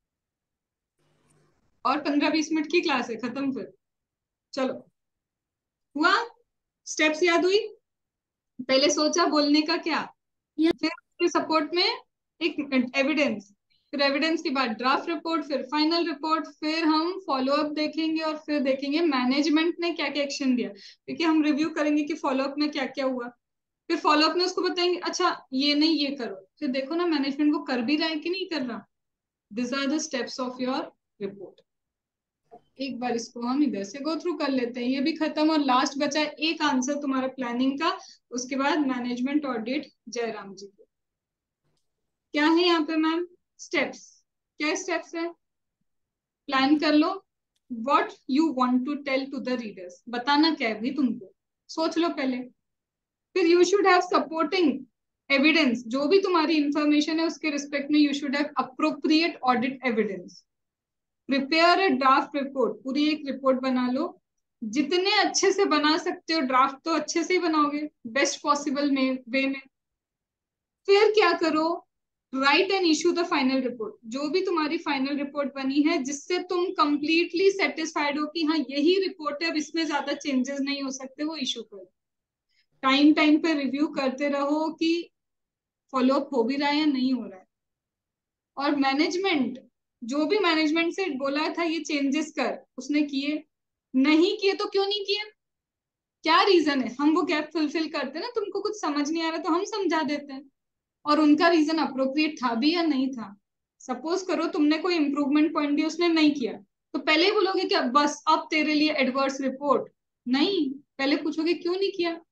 और 15-20 मिनट की क्लास है, खत्म फिर। चलो, हुआ? स्टेप्स याद हुई? पहले सोचा बोलने का क्या, फिर उसके सपोर्ट में एक एविडेंस, फिर एविडेंस के बाद ड्राफ्ट रिपोर्ट, फिर फाइनल रिपोर्ट, फिर हम फॉलो अप देखेंगे, और फिर देखेंगे मैनेजमेंट ने क्या क्या एक्शन दिया, क्योंकि हम रिव्यू करेंगे कि फॉलो अप में क्या क्या हुआ। फिर फॉलो अप में उसको बताएंगे अच्छा ये नहीं ये करो, फिर देखो ना मैनेजमेंट वो कर भी रहा है कि नहीं कर रहा। This are the steps of your report. एक बार इसको हम इधर से गो थ्रू कर लेते हैं, ये भी खत्म, और लास्ट बचा है एक आंसर तुम्हारा प्लानिंग का। उसके बाद मैनेजमेंट ऑडिट जयराम जी को। क्या है यहाँ पे मैम? स्टेप्स। क्या स्टेप्स है? प्लान कर लो, what you want to tell to the readers, बताना क्या है भाई तुमको, सोच लो पहले। फिर you should have supporting evidence, जो भी तुम्हारी इंफॉर्मेशन है उसके रिस्पेक्ट में you should have appropriate audit evidence. Prepare a draft report, पूरी एक रिपोर्ट बना लो। जितने अच्छे से बना सकते हो ड्राफ्ट तो अच्छे से ही बनाओगे, बेस्ट पॉसिबल में वे में। फिर क्या करो, write and issue the final report. जो भी तुम्हारी फाइनल रिपोर्ट बनी है जिससे तुम कंप्लीटली सेटिस्फाइड हो कि हाँ यही रिपोर्ट है, अब इसमें ज्यादा चेंजेस नहीं हो सकते, वो इशू करो। टाइम टाइम पे रिव्यू करते रहो कि फॉलो अप हो भी रहा है या नहीं हो रहा है। और मैनेजमेंट, जो भी मैनेजमेंट से बोला था ये चेंजेस कर, उसने किए नहीं किए तो क्यों नहीं किए, क्या रीजन है? हम वो गैप फुलफिल करते हैं ना, तुमको कुछ समझ नहीं आ रहा तो हम समझा देते हैं, और उनका रीजन अप्रोप्रिएट था भी या नहीं था। सपोज करो तुमने कोई इंप्रूवमेंट पॉइंट दिया, उसने नहीं किया, तो पहले ही बोलोगे क्या बस अब तेरे लिए एडवर्स रिपोर्ट? नहीं, पहले पूछोगे क्यों नहीं किया।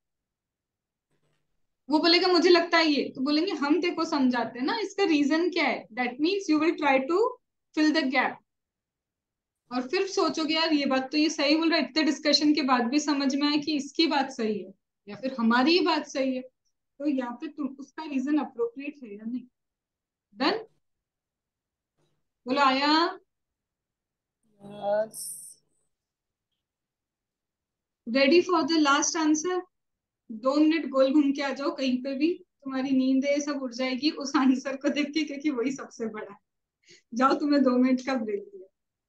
वो बोलेगा मुझे लगता है ये, तो बोलेंगे हम तेरे को समझाते हैं ना इसका रीजन क्या है, that means you will try to fill the gap. और फिर सोचोगे यार ये बात तो ये सही बोल रहा है, इतने डिस्कशन के बाद भी समझ में आया कि इसकी बात सही है या फिर हमारी ही बात सही है, तो यहाँ पे तुम उसका रीजन अप्रोप्रिएट है या नहीं। डन? बोलो आया? Yes. Ready for the last answer? 2 minute गोल घूम के आ जाओ कहीं पे भी, तुम्हारी नींद है सब उड़ जाएगी उस आंसर को देख के, क्योंकि वही सबसे बड़ा है। जाओ, तुम्हें 2 मिनट का ब्रेक दिया।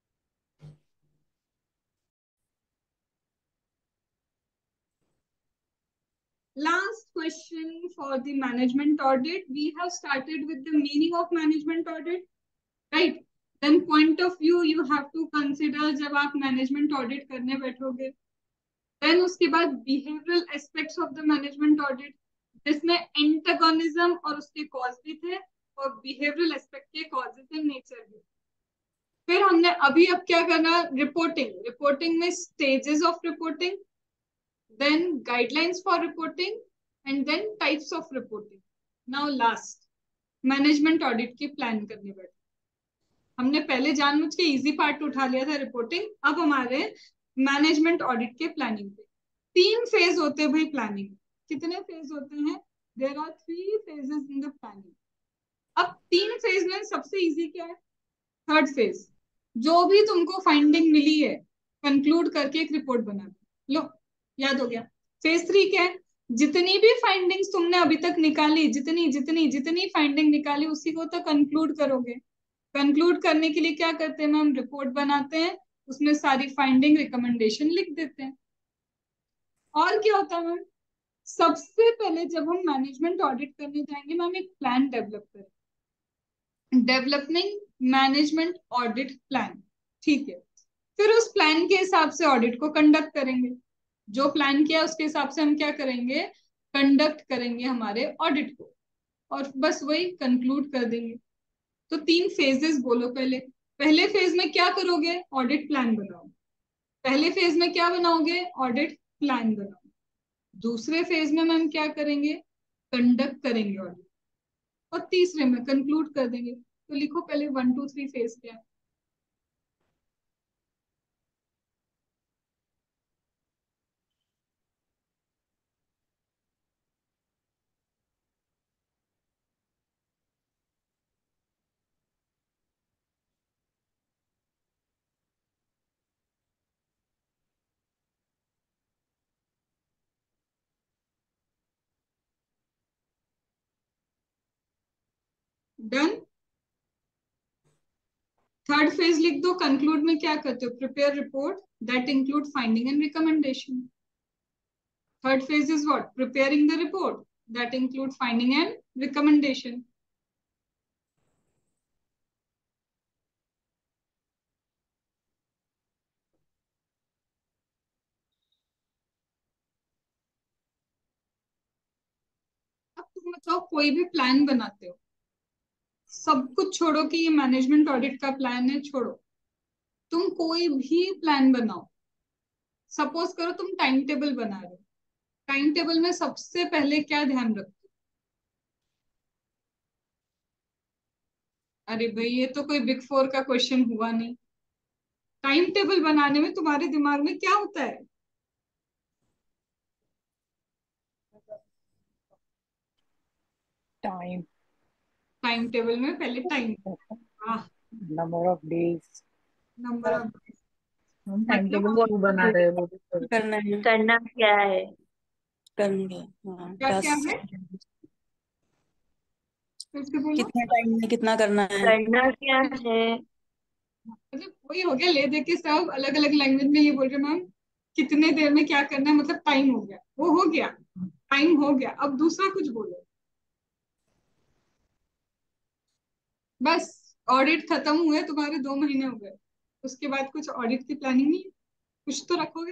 Last question for the management audit. We have started with the meaning of management audit, right? Then point of view you have to consider जब आप management audit करने बैठोगे। Then उसके बाद behavioral aspects of the management audit, जिसमें antagonism और उसके cause भी थे, और behavioral aspect के causes and nature भी। फिर हमने अभी अब क्या करना, रिपोर्टिंग में stages of reporting, then guidelines for reporting, and then types of reporting. Now last, management audit की प्लान करने बैठे। हमने पहले जानबूझ के इजी पार्ट उठा लिया था रिपोर्टिंग, अब हमारे मैनेजमेंट ऑडिट के प्लानिंग पे 3 फेज होते हैं भाई प्लानिंग। कितने फेज होते हैं? There are 3 phases in the planning. अब 3 फेज में सबसे इजी क्या है? थर्ड फेज, जो भी तुमको फाइंडिंग मिली है कंक्लूड करके एक रिपोर्ट बना लो, याद हो गया। फेज 3 क्या है? जितनी भी फाइंडिंग्स तुमने अभी तक निकाली, जितनी फाइंडिंग निकाली उसी को तो कंक्लूड करोगे। कंक्लूड करने के लिए क्या करते हैं, हम रिपोर्ट बनाते हैं, उसमें सारी फाइंडिंग रिकमेंडेशन लिख देते हैं। और क्या होता है मैम, सबसे पहले जब हम मैनेजमेंट ऑडिट करने जाएंगे मैम एक प्लान डेवलप करें, डेवलपिंग मैनेजमेंट ऑडिट प्लान, ठीक है। फिर उस प्लान के हिसाब से ऑडिट को कंडक्ट करेंगे। जो प्लान किया उसके हिसाब से हम क्या करेंगे, कंडक्ट करेंगे हमारे ऑडिट को, और बस वही कंक्लूड कर देंगे। तो 3 फेजेस बोलो। पहले फेज में क्या करोगे, ऑडिट प्लान बनाओ। पहले फेज में क्या बनाओगे, ऑडिट प्लान बनाओ। दूसरे फेज में मैम क्या करेंगे, कंडक्ट करेंगे ऑडिट, और तीसरे में कंक्लूड कर देंगे। तो लिखो पहले 1 2 3 फेज क्या है। डन। थर्ड फेज लिख दो, कंक्लूड में क्या करते हो, prepare report that include finding and recommendation. Third phase is what, preparing the report that include finding and recommendation. अब तुम बताओ, कोई भी प्लान बनाते हो, सब कुछ छोड़ो कि ये मैनेजमेंट ऑडिट का प्लान है, छोड़ो, तुम कोई भी प्लान बनाओ। सपोज करो तुम टाइम टेबल बना रहे हो, टाइम टेबल में सबसे पहले क्या ध्यान रखते हो? अरे भाई ये तो कोई बिग 4 का क्वेश्चन हुआ नहीं। टाइम टेबल बनाने में तुम्हारे दिमाग में क्या होता है? टाइम, टाइम टेबल में पहले time, number of days, number of, हम टाइम टेबल मतलब क्यों बना रहे हैं वो भी तो। करना है, करना क्या है, करना है, हाँ क्या क्या टास्क, है, फिर से बोलो। कितने टाइम में कितना करना है। करना क्या है। मतलब वही हो गया, ले दे के सब अलग अलग लैंग्वेज में ये बोल रहे मैम, कितने देर में क्या करना है, मतलब टाइम हो गया, वो हो गया, टाइम हो गया। अब दूसरा कुछ बोलो। बस ऑडिट खत्म हुए तुम्हारे, 2 महीने हो गए, उसके बाद कुछ ऑडिट की प्लानिंग नहीं है, कुछ तो रखोगे।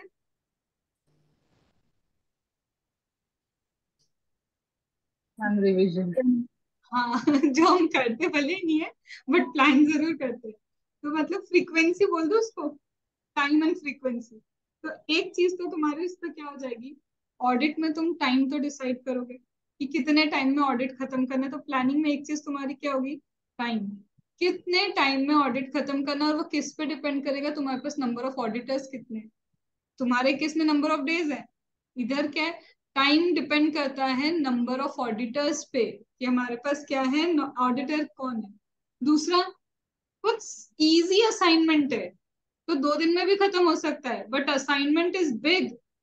हम रिवीजन। हाँ जो हम करते भले ही नहीं है, बट प्लान जरूर करते हैं। तो मतलब फ्रीक्वेंसी बोल दो उसको, टाइम एंड फ्रीक्वेंसी। तो एक चीज तो तुम्हारे इस पर क्या हो जाएगी, ऑडिट में तुम टाइम तो डिसाइड करोगे कि कितने टाइम में ऑडिट खत्म करना है। तो प्लानिंग में एक चीज तुम्हारी क्या होगी, टाइम, कितने टाइम में ऑडिट खत्म करना। और वो किस पे डिपेंड करेगा, तुम्हारे पास नंबर ऑफ ऑडिटर्स कितने, तुम्हारे केस में नंबर ऑफ डेज है, इधर क्या है, टाइम डिपेंड करता है नंबर ऑफ ऑडिटर्स पे, कि हमारे पास क्या है, ऑडिटर कौन है। दूसरा, कुछ इजी असाइनमेंट है तो 2 दिन में भी खत्म हो सकता है, बट असाइनमेंट इज बिग,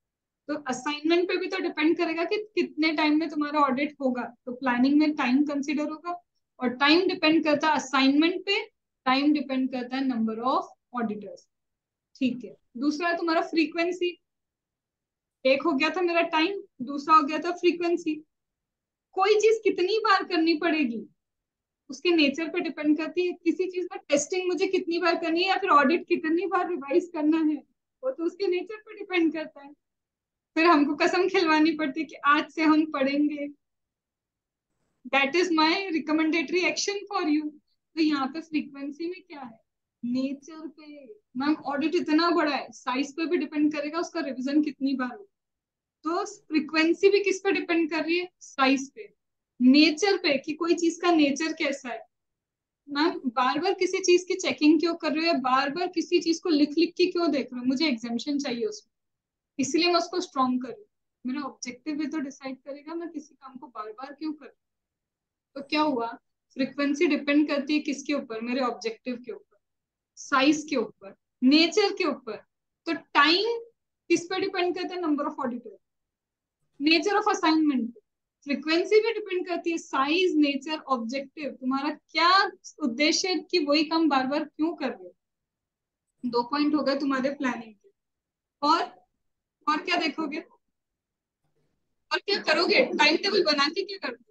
तो असाइनमेंट पे भी तो डिपेंड करेगा कि कितने टाइम में तुम्हारा ऑडिट होगा, तो प्लानिंग में टाइम कंसिडर होगा, और टाइम डिपेंड करता है असाइनमेंट पे, टाइम डिपेंड करता है नंबर ऑफ ऑडिटर्स। ठीक है, दूसरा है तुम्हारा फ्रीक्वेंसी। एक हो गया था मेरा टाइम, दूसरा हो गया था फ्रीक्वेंसी। कोई चीज कितनी बार करनी पड़ेगी उसके नेचर पे डिपेंड करती है। किसी चीज में टेस्टिंग मुझे कितनी बार करनी है या फिर ऑडिट कितनी बार रिवाइज करना है, वो तो उसके नेचर पे डिपेंड करता है। फिर हमको कसम खिलवानी पड़ती है कि आज से हम पढ़ेंगे, that is my recommendatory action for you. तो यहाँ पे फ्रीक्वेंसी में क्या है, नेचर पे। मैम ऑडिट इतना बड़ा है, साइज पे भी डिपेंड करेगा उसका रिवीजन कितनी बार हो। तो फ्रीक्वेंसी भी किस पे डिपेंड कर रही है, साइज पे, नेचर पे, कि कोई चीज का नेचर कैसा है। मैम बार बार किसी चीज की चेकिंग क्यों कर रहे हो, बार बार किसी चीज को लिख लिख के क्यों देख रहे हो, मुझे एग्जाम्शन चाहिए उसमें, इसलिए मैं उसको स्ट्रॉन्ग कर रही हूँ। मेरा ऑब्जेक्टिव भी तो डिसाइड करेगा मैं किसी काम को बार बार क्यों कर रही हूँ। तो क्या हुआ, फ्रीक्वेंसी डिपेंड करती है किसके ऊपर, मेरे ऑब्जेक्टिव के ऊपर, साइज के ऊपर, नेचर के ऊपर। तो टाइम किस पे डिपेंड करता है, number of auditor, nature of assignment. Frequency भी डिपेंड करती है साइज, नेचर, ऑब्जेक्टिव, तुम्हारा क्या उद्देश्य है कि वही काम बार बार क्यों कर रहे हो। 2 पॉइंट हो गए तुम्हारे प्लानिंग के। और क्या देखोगे, और क्या करोगे, टाइम टेबल बना के क्या करोगे,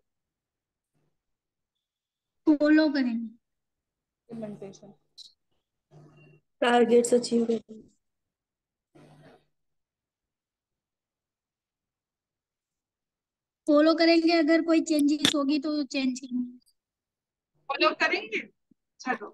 फॉलो करेंगे। इम्प्लीमेंटेशन। टारगेट्स अचीव करते हैं। फॉलो करेंगे, अगर कोई चेंजेस होगी तो चेंज करेंगे। फॉलो करेंगे। चलो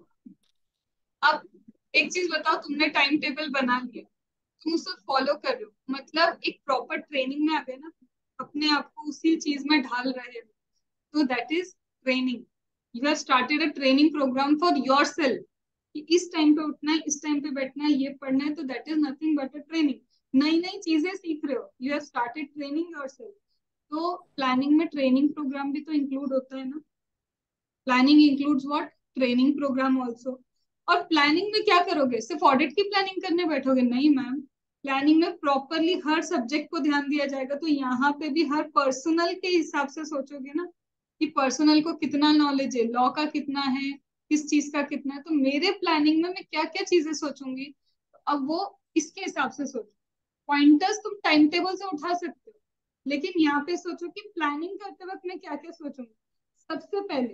अब एक चीज बताओ, तुमने टाइम टेबल बना लिया, तुम उसे फॉलो कर रहे हो, मतलब एक प्रॉपर ट्रेनिंग में आ गए ना, अपने आप को उसी चीज में ढाल रहे हो, तो that is training. You have started a training program for yourself, कि इस टाइम पे उठना है, इस टाइम पे बैठना है, ये पढ़ना है, तो that is nothing but a training. नई नई चीजें सीख रहे हो, you have started training yourself. तो प्लानिंग में ट्रेनिंग प्रोग्राम भी तो इंक्लूड होता है ना। Planning includes what, training program also. और प्लानिंग में क्या करोगे, सिर्फ ऑडिट की प्लानिंग करने बैठोगे, नहीं मैम। प्लानिंग में प्रॉपरली हर सब्जेक्ट को ध्यान दिया जाएगा। तो यहाँ पे भी हर पर्सनल के हिसाब से सोचोगे ना, कि पर्सनल को कितना नॉलेज है, लॉ का कितना है, किस चीज का कितना है, तो मेरे प्लानिंग में मैं क्या क्या चीजें सोचूंगी, अब वो इसके हिसाब से सोचो। पॉइंटर्स तुम टाइम टेबल से उठा सकते हो, लेकिन यहाँ पे सोचो कि प्लानिंग करते वक्त मैं क्या क्या सोचूंगी। सबसे पहले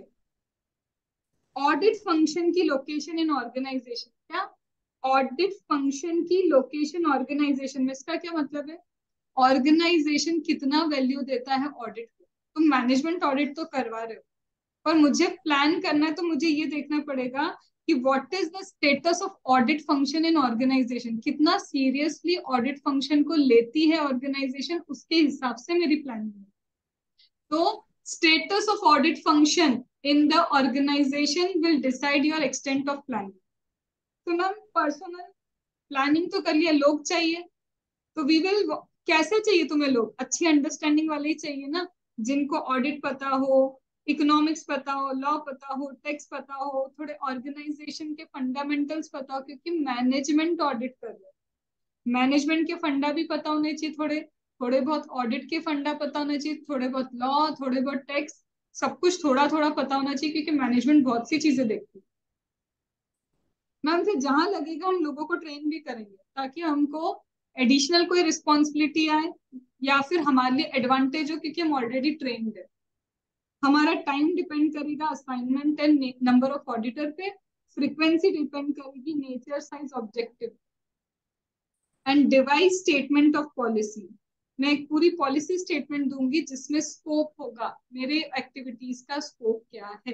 ऑडिट फंक्शन की लोकेशन इन ऑर्गेनाइजेशन। क्या, ऑडिट फंक्शन की लोकेशन ऑर्गेनाइजेशन में, इसका क्या मतलब है, ऑर्गेनाइजेशन कितना वैल्यू देता है ऑडिट को। तुम मैनेजमेंट ऑडिट तो करवा रहे हो, पर मुझे प्लान करना है, तो मुझे ये देखना पड़ेगा कि what is the status of audit function in organisation, कितना सीरियसली ऑडिट फंक्शन को लेती है ऑर्गेनाइजेशन, उसके हिसाब से मेरी प्लानिंग है। तो status of audit function in the organization will decide your extent of planning. तो मैम पर्सनल प्लानिंग तो कर लिया, लोग चाहिए, तो वी विल, कैसे चाहिए तुम्हें लोग, अच्छी अंडरस्टैंडिंग वाले ही चाहिए ना, जिनको ऑडिट पता हो, इकोनॉमिक्स पता हो, लॉ पता हो, टैक्स पता हो, थोड़े ऑर्गेनाइजेशन के फंडामेंटल्स पता हो, क्योंकि मैनेजमेंट ऑडिट कर रहे हो, मैनेजमेंट के फंडा भी पता होने चाहिए, थोड़े थोड़े बहुत ऑडिट के फंडा पता होना चाहिए, थोड़े बहुत लॉ, थोड़े बहुत टैक्स, सब कुछ थोड़ा थोड़ा पता होना चाहिए, क्योंकि मैनेजमेंट बहुत सी चीजें देखती है। मैम फिर जहां लगेगा हम लोगों को ट्रेन भी करेंगे, ताकि हमको एडिशनल कोई रिस्पॉन्सिबिलिटी आए या फिर हमारे लिए एडवांटेज हो, क्योंकि हम ऑलरेडी ट्रेंड है। हमारा टाइम डिपेंड करेगा assignment and number of auditor पे, फ्रीक्वेंसी डिपेंड करेगी nature, size, objective, and devise statement of policy. मैं एक पूरी पॉलिसी स्टेटमेंट दूंगी जिसमें स्कोप होगा, मेरे एक्टिविटीज का स्कोप क्या है।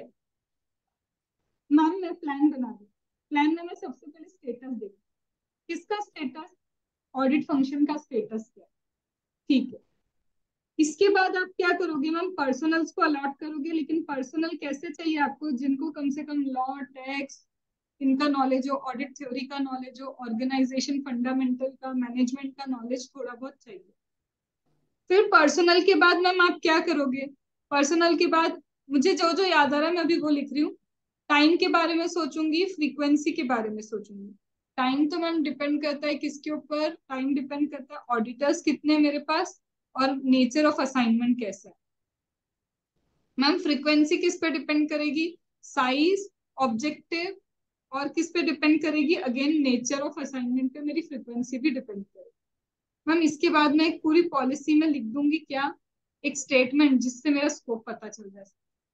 मैम मैं प्लान बना रही, प्लान में मैं सबसे पहले स्टेटस देखूँ, किसका स्टेटस, ऑडिट फंक्शन का स्टेटस क्या है, ठीक है। इसके बाद आप क्या करोगे मैम, पर्सनल्स को अलॉट करोगे, लेकिन पर्सनल कैसे चाहिए आपको, जिनको कम से कम लॉ, टैक्स, इनका नॉलेज हो, ऑडिट थ्योरी का नॉलेज हो, ऑर्गेनाइजेशन फंडामेंटल का, मैनेजमेंट का नॉलेज थोड़ा बहुत चाहिए। फिर पर्सनल के बाद मैम आप क्या करोगे, पर्सनल के बाद मुझे जो जो याद आ रहा है मैं अभी वो लिख रही हूँ। टाइम के बारे में सोचूंगी, फ्रीक्वेंसी के बारे में सोचूंगी, टाइम तो मैम डिपेंड करता है किसके ऊपर, टाइम डिपेंड करता है ऑडिटर्स कितने मेरे पास और नेचर ऑफ असाइनमेंट कैसा है। मैम फ्रीक्वेंसी किस पे डिपेंड करेगी, साइज, ऑब्जेक्टिव, और किस पे डिपेंड करेगी, अगेन नेचर ऑफ असाइनमेंट पे मेरी फ्रीक्वेंसी भी डिपेंड करेगी। मैम इसके बाद मैं एक पूरी पॉलिसी में लिख दूंगी क्या, एक स्टेटमेंट जिससे मेरा स्कोप पता चल जाए।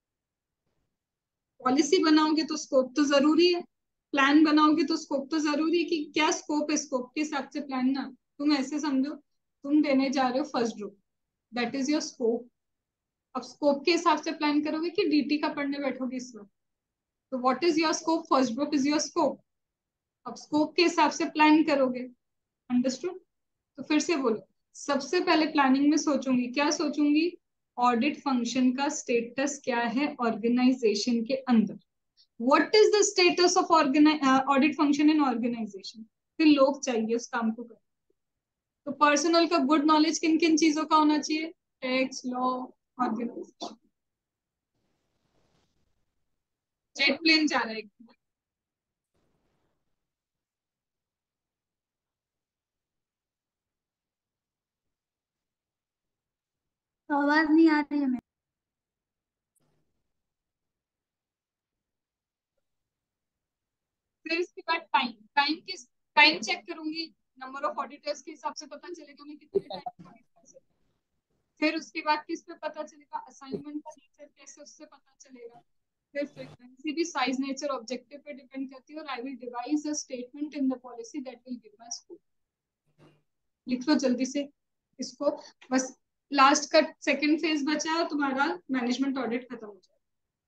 पॉलिसी बनाओगे तो स्कोप तो जरूरी है, प्लान बनाओगे तो स्कोप तो जरूरी है कि क्या स्कोप है, स्कोप के हिसाब से प्लान ना। तुम ऐसे समझो तुम देने जा रहे हो first group, that is your scope. अब स्कोप के हिसाब से प्लान करोगे कि डीटी का पढ़ने बैठोगे इस वक्त, तो what is your scope, first group is your scope. अब स्कोप के हिसाब से प्लान करोगे, अंडरस्टूड। तो फिर से बोलो, सबसे पहले प्लानिंग में सोचूंगी, क्या सोचूंगी, ऑडिट फंक्शन का स्टेटस क्या है ऑर्गेनाइजेशन के अंदर, what is the status of audit function in organisation. फिर लोग चाहिए उस काम को करने, तो पर्सनल का गुड नॉलेज किन किन चीजों का होना चाहिए, tax, law, organisation. Jet plane जा रहा है। तो आवाज नहीं आ रही है मेरी। फिर इसके बाद टाइम, टाइम चेक करूंगी, नंबर ऑफ ऑडिटर्स के हिसाब से पता चलेगा मैं कितने टाइम। फिर उसके बाद किस पे पता चलेगा, असाइनमेंट का नेचर कैसे, उससे पता चलेगा। फिर फ्रीक्वेंसी भी साइज, नेचर, ऑब्जेक्टिव पे डिपेंड करती है। और I will devise a statement in the policy that will give my scope. लिख लो जल्दी से इसको, बस लास्ट का सेकंड फेज बचा है और तुम्हारा मैनेजमेंट ऑडिट खत्म हो जाएगा।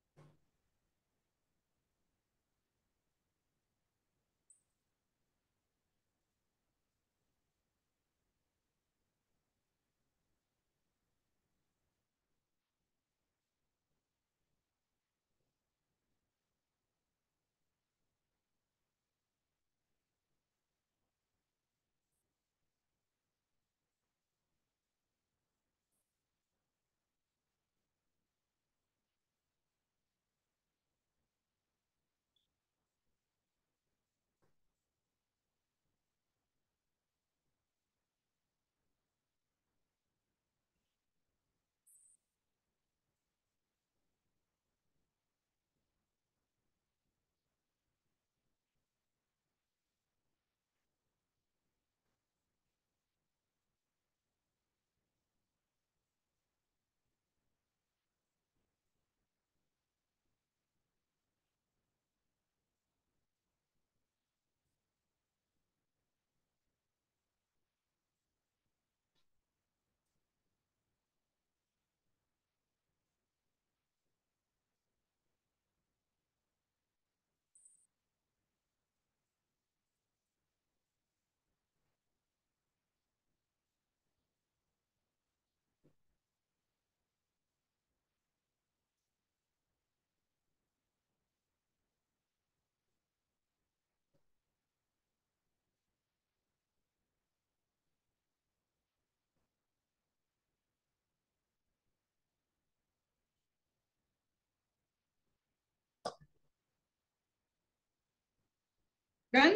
डन।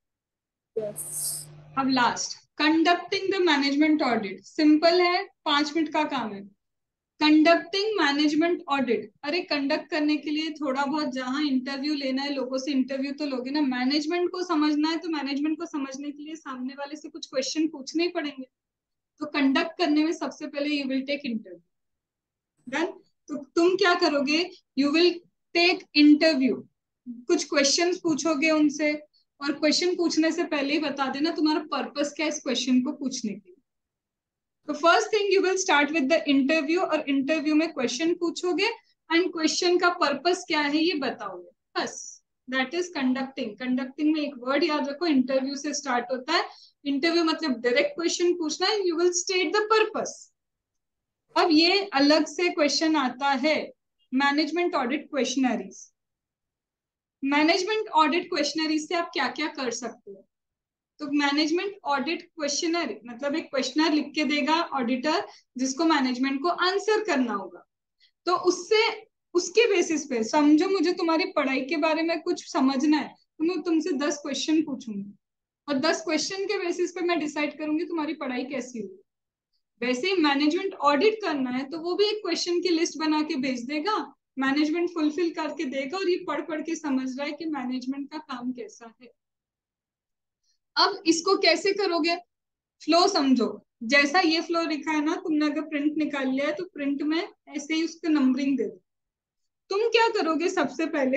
अब last, conducting the management audit. Simple है, 5 मिनट का काम है। कंडक्टिंग मैनेजमेंट ऑडिट, अरे कंडक्ट करने के लिए थोड़ा बहुत जहां इंटरव्यू लेना है लोगों से, इंटरव्यू तो लोगे ना। मैनेजमेंट को समझना है तो मैनेजमेंट को समझने के लिए सामने वाले से कुछ क्वेश्चन पूछने ही पड़ेंगे। तो कंडक्ट करने में सबसे पहले you will take interview. Done. तो तुम क्या करोगे, यू विल टेक इंटरव्यू, कुछ क्वेश्चंस पूछोगे उनसे। और क्वेश्चन पूछने से पहले ही बता देना तुम्हारा पर्पस क्या है इस क्वेश्चन को पूछने के लिए। तो first thing you will start with the interview, और इंटरव्यू में क्वेश्चन पूछोगे एंड क्वेश्चन का पर्पस क्या है ये बताओगे, बस। That is conducting. कंडक्टिंग में एक वर्ड याद रखो, इंटरव्यू से स्टार्ट होता है। इंटरव्यू मतलब डायरेक्ट क्वेश्चन पूछना है, you will state the purpose. अब ये अलग से क्वेश्चन आता है, management audit questionnaires. Management audit questionnaires से आप क्या क्या कर सकते हो। तो मैनेजमेंट ऑडिट क्वेश्चनर मतलब एक क्वेश्चनर लिख के देगा ऑडिटर, जिसको मैनेजमेंट को आंसर करना होगा। तो उससे, उसके बेसिस पे समझो मुझे तुम्हारी पढ़ाई के बारे में कुछ समझना है तो मैं तुमसे 10 क्वेश्चन पूछूंगी। और 10 क्वेश्चन के बेसिस पे मैं डिसाइड करूंगी तुम्हारी पढ़ाई कैसी होगी। वैसे ही मैनेजमेंट ऑडिट करना है तो वो भी एक क्वेश्चन की लिस्ट बना के भेज देगा, मैनेजमेंट फुलफिल करके देगा, और ये पढ़ पढ़ के समझ रहा है कि मैनेजमेंट का काम कैसा है। अब इसको कैसे करोगे, फ्लो समझो। जैसा ये फ्लो लिखा है ना, तुमने अगर प्रिंट निकाल लिया है तो प्रिंट में ऐसे ही उसका नंबरिंग दे दो। तुम क्या करोगे, सबसे पहले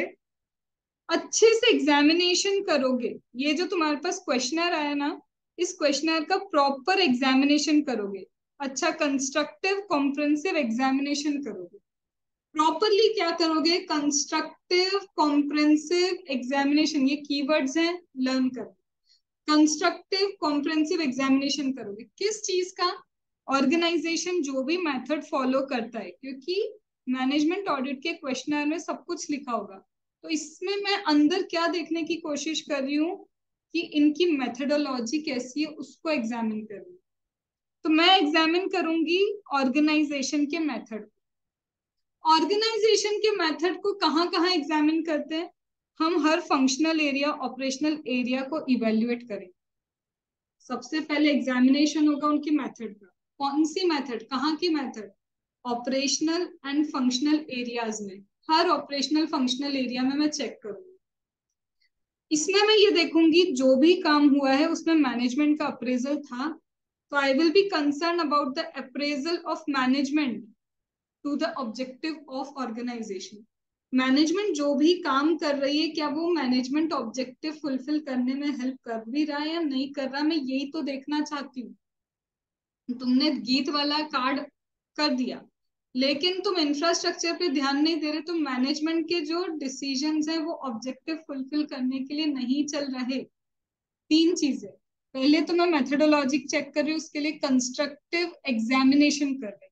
अच्छे से एग्जामिनेशन करोगे। ये जो तुम्हारे पास क्वेश्चनर आया ना, इस क्वेश्चनर का प्रॉपर एग्जामिनेशन करोगे। अच्छा कंस्ट्रक्टिव कॉम्प्रिहेंसिव एग्जामिनेशन करोगे। प्रॉपरली क्या करोगे, कंस्ट्रक्टिव कॉम्प्रिहेंसिव एग्जामिनेशन, ये कीवर्ड्स हैं, लर्न करो। कंस्ट्रक्टिव कॉम्प्रिहेंसिव एग्जामिनेशन करोगे किस चीज का, ऑर्गेनाइजेशन जो भी मेथड फॉलो करता है, क्योंकि मैनेजमेंट ऑडिट के क्वेश्चनर में सब कुछ लिखा होगा। तो इसमें मैं अंदर क्या देखने की कोशिश कर रही हूँ कि इनकी मेथडोलॉजी कैसी है, उसको एग्जामिन कर रही हूँ। तो मैं एग्जामिन करूंगी ऑर्गेनाइजेशन के मेथड। ऑर्गेनाइजेशन के मेथड को कहाँ कहाँ एग्जामिन करते हैं, हम हर फंक्शनल एरिया ऑपरेशनल एरिया को इवेल्युएट करें। सबसे पहले एग्जामिनेशन होगा उनकी मेथड का। कौन सी मेथड, कहाँ की method, operational and functional areas में। हर ऑपरेशनल फंक्शनल एरिया में मैं चेक करूंगी। इसमें मैं ये देखूंगी जो भी काम हुआ है उसमें मैनेजमेंट का अप्रेजल था, तो I will be concern about the appraisal of management to the objective of organization. Management जो भी काम कर रही है, क्या वो मैनेजमेंट ऑब्जेक्टिव फुलफिल करने में हेल्प कर भी रहा है या नहीं कर रहा, मैं यही तो देखना चाहती हूँ। तुमने गीत वाला कार्ड कर दिया, लेकिन तुम इंफ्रास्ट्रक्चर पे ध्यान नहीं दे रहे, तो मैनेजमेंट के जो डिसीजंस हैं वो ऑब्जेक्टिव फुलफिल करने के लिए नहीं चल रहे। 3 चीजें, पहले तो मैं मेथडोलॉजी चेक कर रही हूँ, उसके लिए कंस्ट्रक्टिव एग्जामिनेशन कर रही हूँ।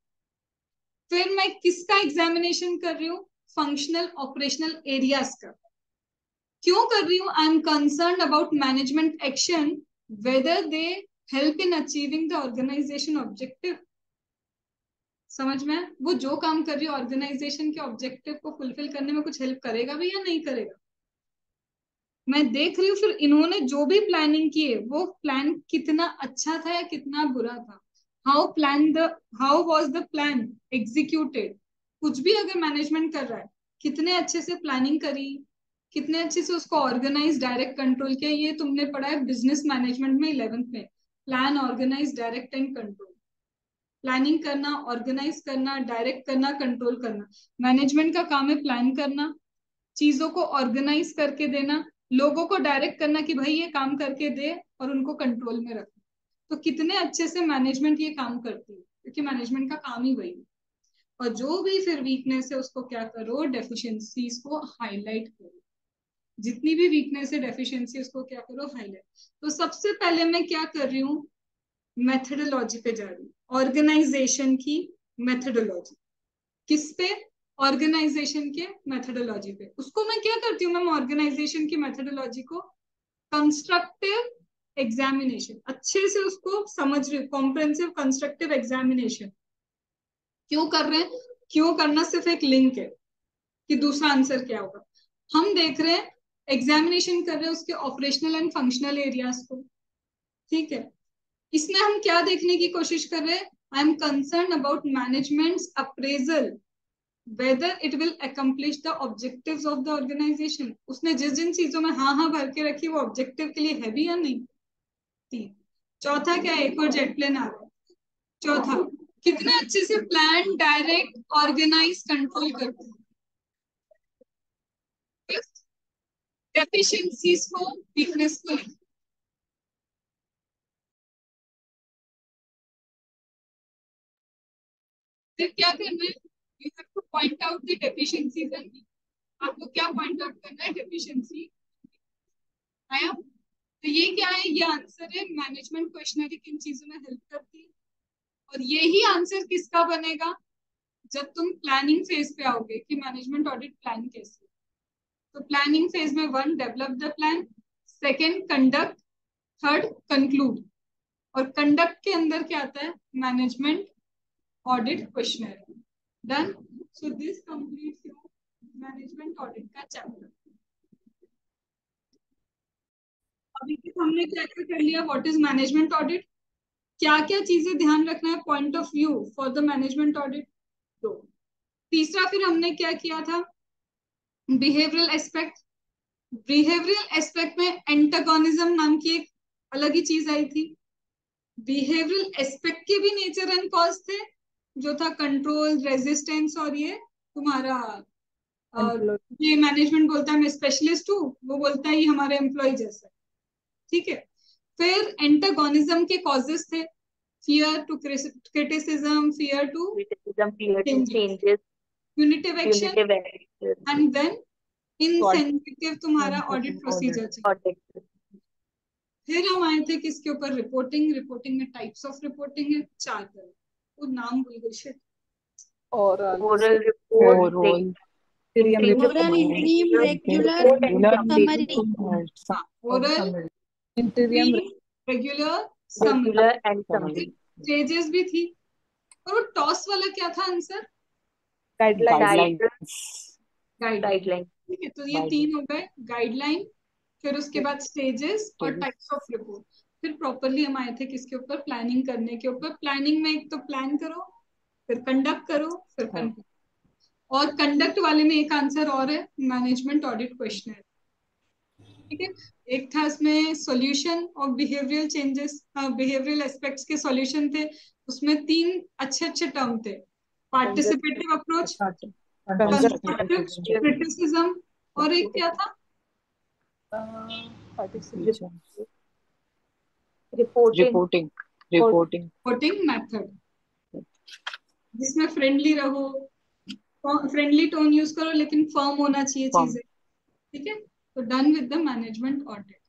फिर मैं किसका एग्जामिनेशन कर रही हूँ, फंक्शनल ऑपरेशनल एरियाज का। क्यों कर रही हूँ, I am concern about management action whether they help in achieving the organization objective. समझ में, वो जो काम कर रही है ऑर्गेनाइजेशन के ऑब्जेक्टिव को फुलफिल करने में कुछ हेल्प करेगा भी या नहीं करेगा। मैं देख रही हूँ फिर इन्होंने जो भी प्लानिंग की है वो प्लान कितना अच्छा था या कितना बुरा था, how was the plan executed. कुछ भी अगर मैनेजमेंट कर रहा है, कितने अच्छे से प्लानिंग करी, कितने अच्छे से उसको ऑर्गेनाइज डायरेक्ट कंट्रोल किया। ये तुमने पढ़ा है बिजनेस मैनेजमेंट में 11th में, plan organize direct and control. Planning करना, ऑर्गेनाइज करना, डायरेक्ट करना, कंट्रोल करना। मैनेजमेंट का काम है प्लान करना, चीजों को ऑर्गेनाइज करके देना, लोगों को डायरेक्ट करना कि भाई ये काम करके दे, और उनको कंट्रोल में रखना। तो कितने अच्छे से मैनेजमेंट ये काम करती है, क्योंकि मैनेजमेंट का काम ही वही है। और जो भी फिर वीकनेस है उसको क्या करो, डेफिशिएंसीज को हाईलाइट करो। जितनी भी वीकनेस है डेफिशिएंसी, उसको क्या करो, हाईलाइट। तो सबसे पहले मैं क्या कर रही हूँ, मेथडोलॉजी पे जा रही हूँ, ऑर्गेनाइजेशन की मेथडोलॉजी। किस पे, ऑर्गेनाइजेशन के मेथडोलॉजी पे। उसको मैं क्या करती हूँ मैम, ऑर्गेनाइजेशन की मेथडोलॉजी को कंस्ट्रक्टिव एग्जामिनेशन, अच्छे से उसको समझ रही हूँ। कॉम्प्रिहेंसिव कंस्ट्रक्टिव एग्जामिनेशन क्यों कर रहे हैं, क्यों करना सिर्फ एक लिंक है कि दूसरा आंसर क्या होगा। हम देख रहे हैं, एग्जामिनेशन कर रहे हैं उसके ऑपरेशनल एंड फंक्शनल एरियाज को, ठीक है। इसमें हम क्या देखने की कोशिश कर रहे हैं, I am concern about management's appraisal whether it will accomplish the objectives of the organization। उसने जिन चीजों में हाँ हाँ भर के रखी वो ऑब्जेक्टिव के लिए है भी या नहीं। 3, चौथा क्या है, एक और जेट प्लेन आ रहा है। चौथा, कितने अच्छे से प्लान डायरेक्ट ऑर्गेनाइज कंट्रोल करते हैं। डेफिशिएंसीज को, वीकनेस को। फिर क्या करना है, you have to point out the deficiencies and, आपको क्या पॉइंट आउट करना है, डेफिशिएंसी आया। तो ये क्या है, ये आंसर है, मैनेजमेंट क्वेश्चनरी किन चीजों में हेल्प करती है। और यही आंसर किसका बनेगा, जब तुम प्लानिंग फेज पे आओगे कि मैनेजमेंट ऑडिट प्लान कैसे। तो प्लानिंग फेज में 1 develop the plan, 2 conduct, 3 conclude. और कंडक्ट के अंदर क्या आता है, management audit questionnaire. Done. So this completes your management audit का चैप्टर। अभी तक हमने क्या क्या कर लिया, व्हाट इज मैनेजमेंट ऑडिट, क्या क्या चीजें ध्यान रखना है point of view for the management audit. तो तीसरा फिर हमने क्या किया था, बिहेवियरल एस्पेक्ट। बिहेवियरल एस्पेक्ट में एंटागोनिज्म नाम की एक अलग ही चीज आई थी। बिहेवियरल एस्पेक्ट के भी नेचर एंड कॉज थे, जो था कंट्रोल, रेजिस्टेंस, और ये तुम्हारा ये मैनेजमेंट बोलता है मैं स्पेशलिस्ट हूँ, वो बोलता है ये हमारे एम्प्लॉय जैसा, ठीक है। फिर एंटागोनिज्म के कॉजेस थे, fear to criticism, fear to changes, punitive action, punitive action, and then insensitive तुम्हारा ऑडिट प्रोसीजर था। audit. फिर हम आए थे किसके ऊपर, रिपोर्टिंग। रिपोर्टिंग में टाइप्स ऑफ रिपोर्टिंग है 4 तरह, वो नाम भूल गई shit. Oral report, oral interim Oral, interim, regular, summary. Oral, interim, regular, summary, regular and summary. Stages भी थी। और वो टॉस वाला क्या था आंसर, गाइडलाइंस Guideline. ठीक है। तो ये 3 हो गए, गाइडलाइन, फिर उसके बाद स्टेजेस और टाइप्स ऑफ रिपोर्ट। फिर प्रॉपरली हम आए थे किसके ऊपर, प्लानिंग करने के ऊपर। प्लानिंग में एक तो प्लान करो, फिर कंडक्ट करो, फिर कंडक्ट। और कंडक्ट वाले में एक आंसर और है, मैनेजमेंट ऑडिट क्वेश्चनर, ठीक है। एक था इसमें solution of behavioural changes, behavioural aspects के सॉल्यूशन थे। उसमें 3 अच्छे अच्छे टर्म थे, पार्टिसिपेटिव अप्रोच, कंस्ट्रक्टिव क्रिटिसिज्म, और एक क्या था, Reporting. रिपोर्टिंग मेथड, जिसमें फ्रेंडली रहो, फ्रेंडली टोन यूज करो, लेकिन फर्म होना चाहिए चीजें, ठीक है। तो done with the management audit.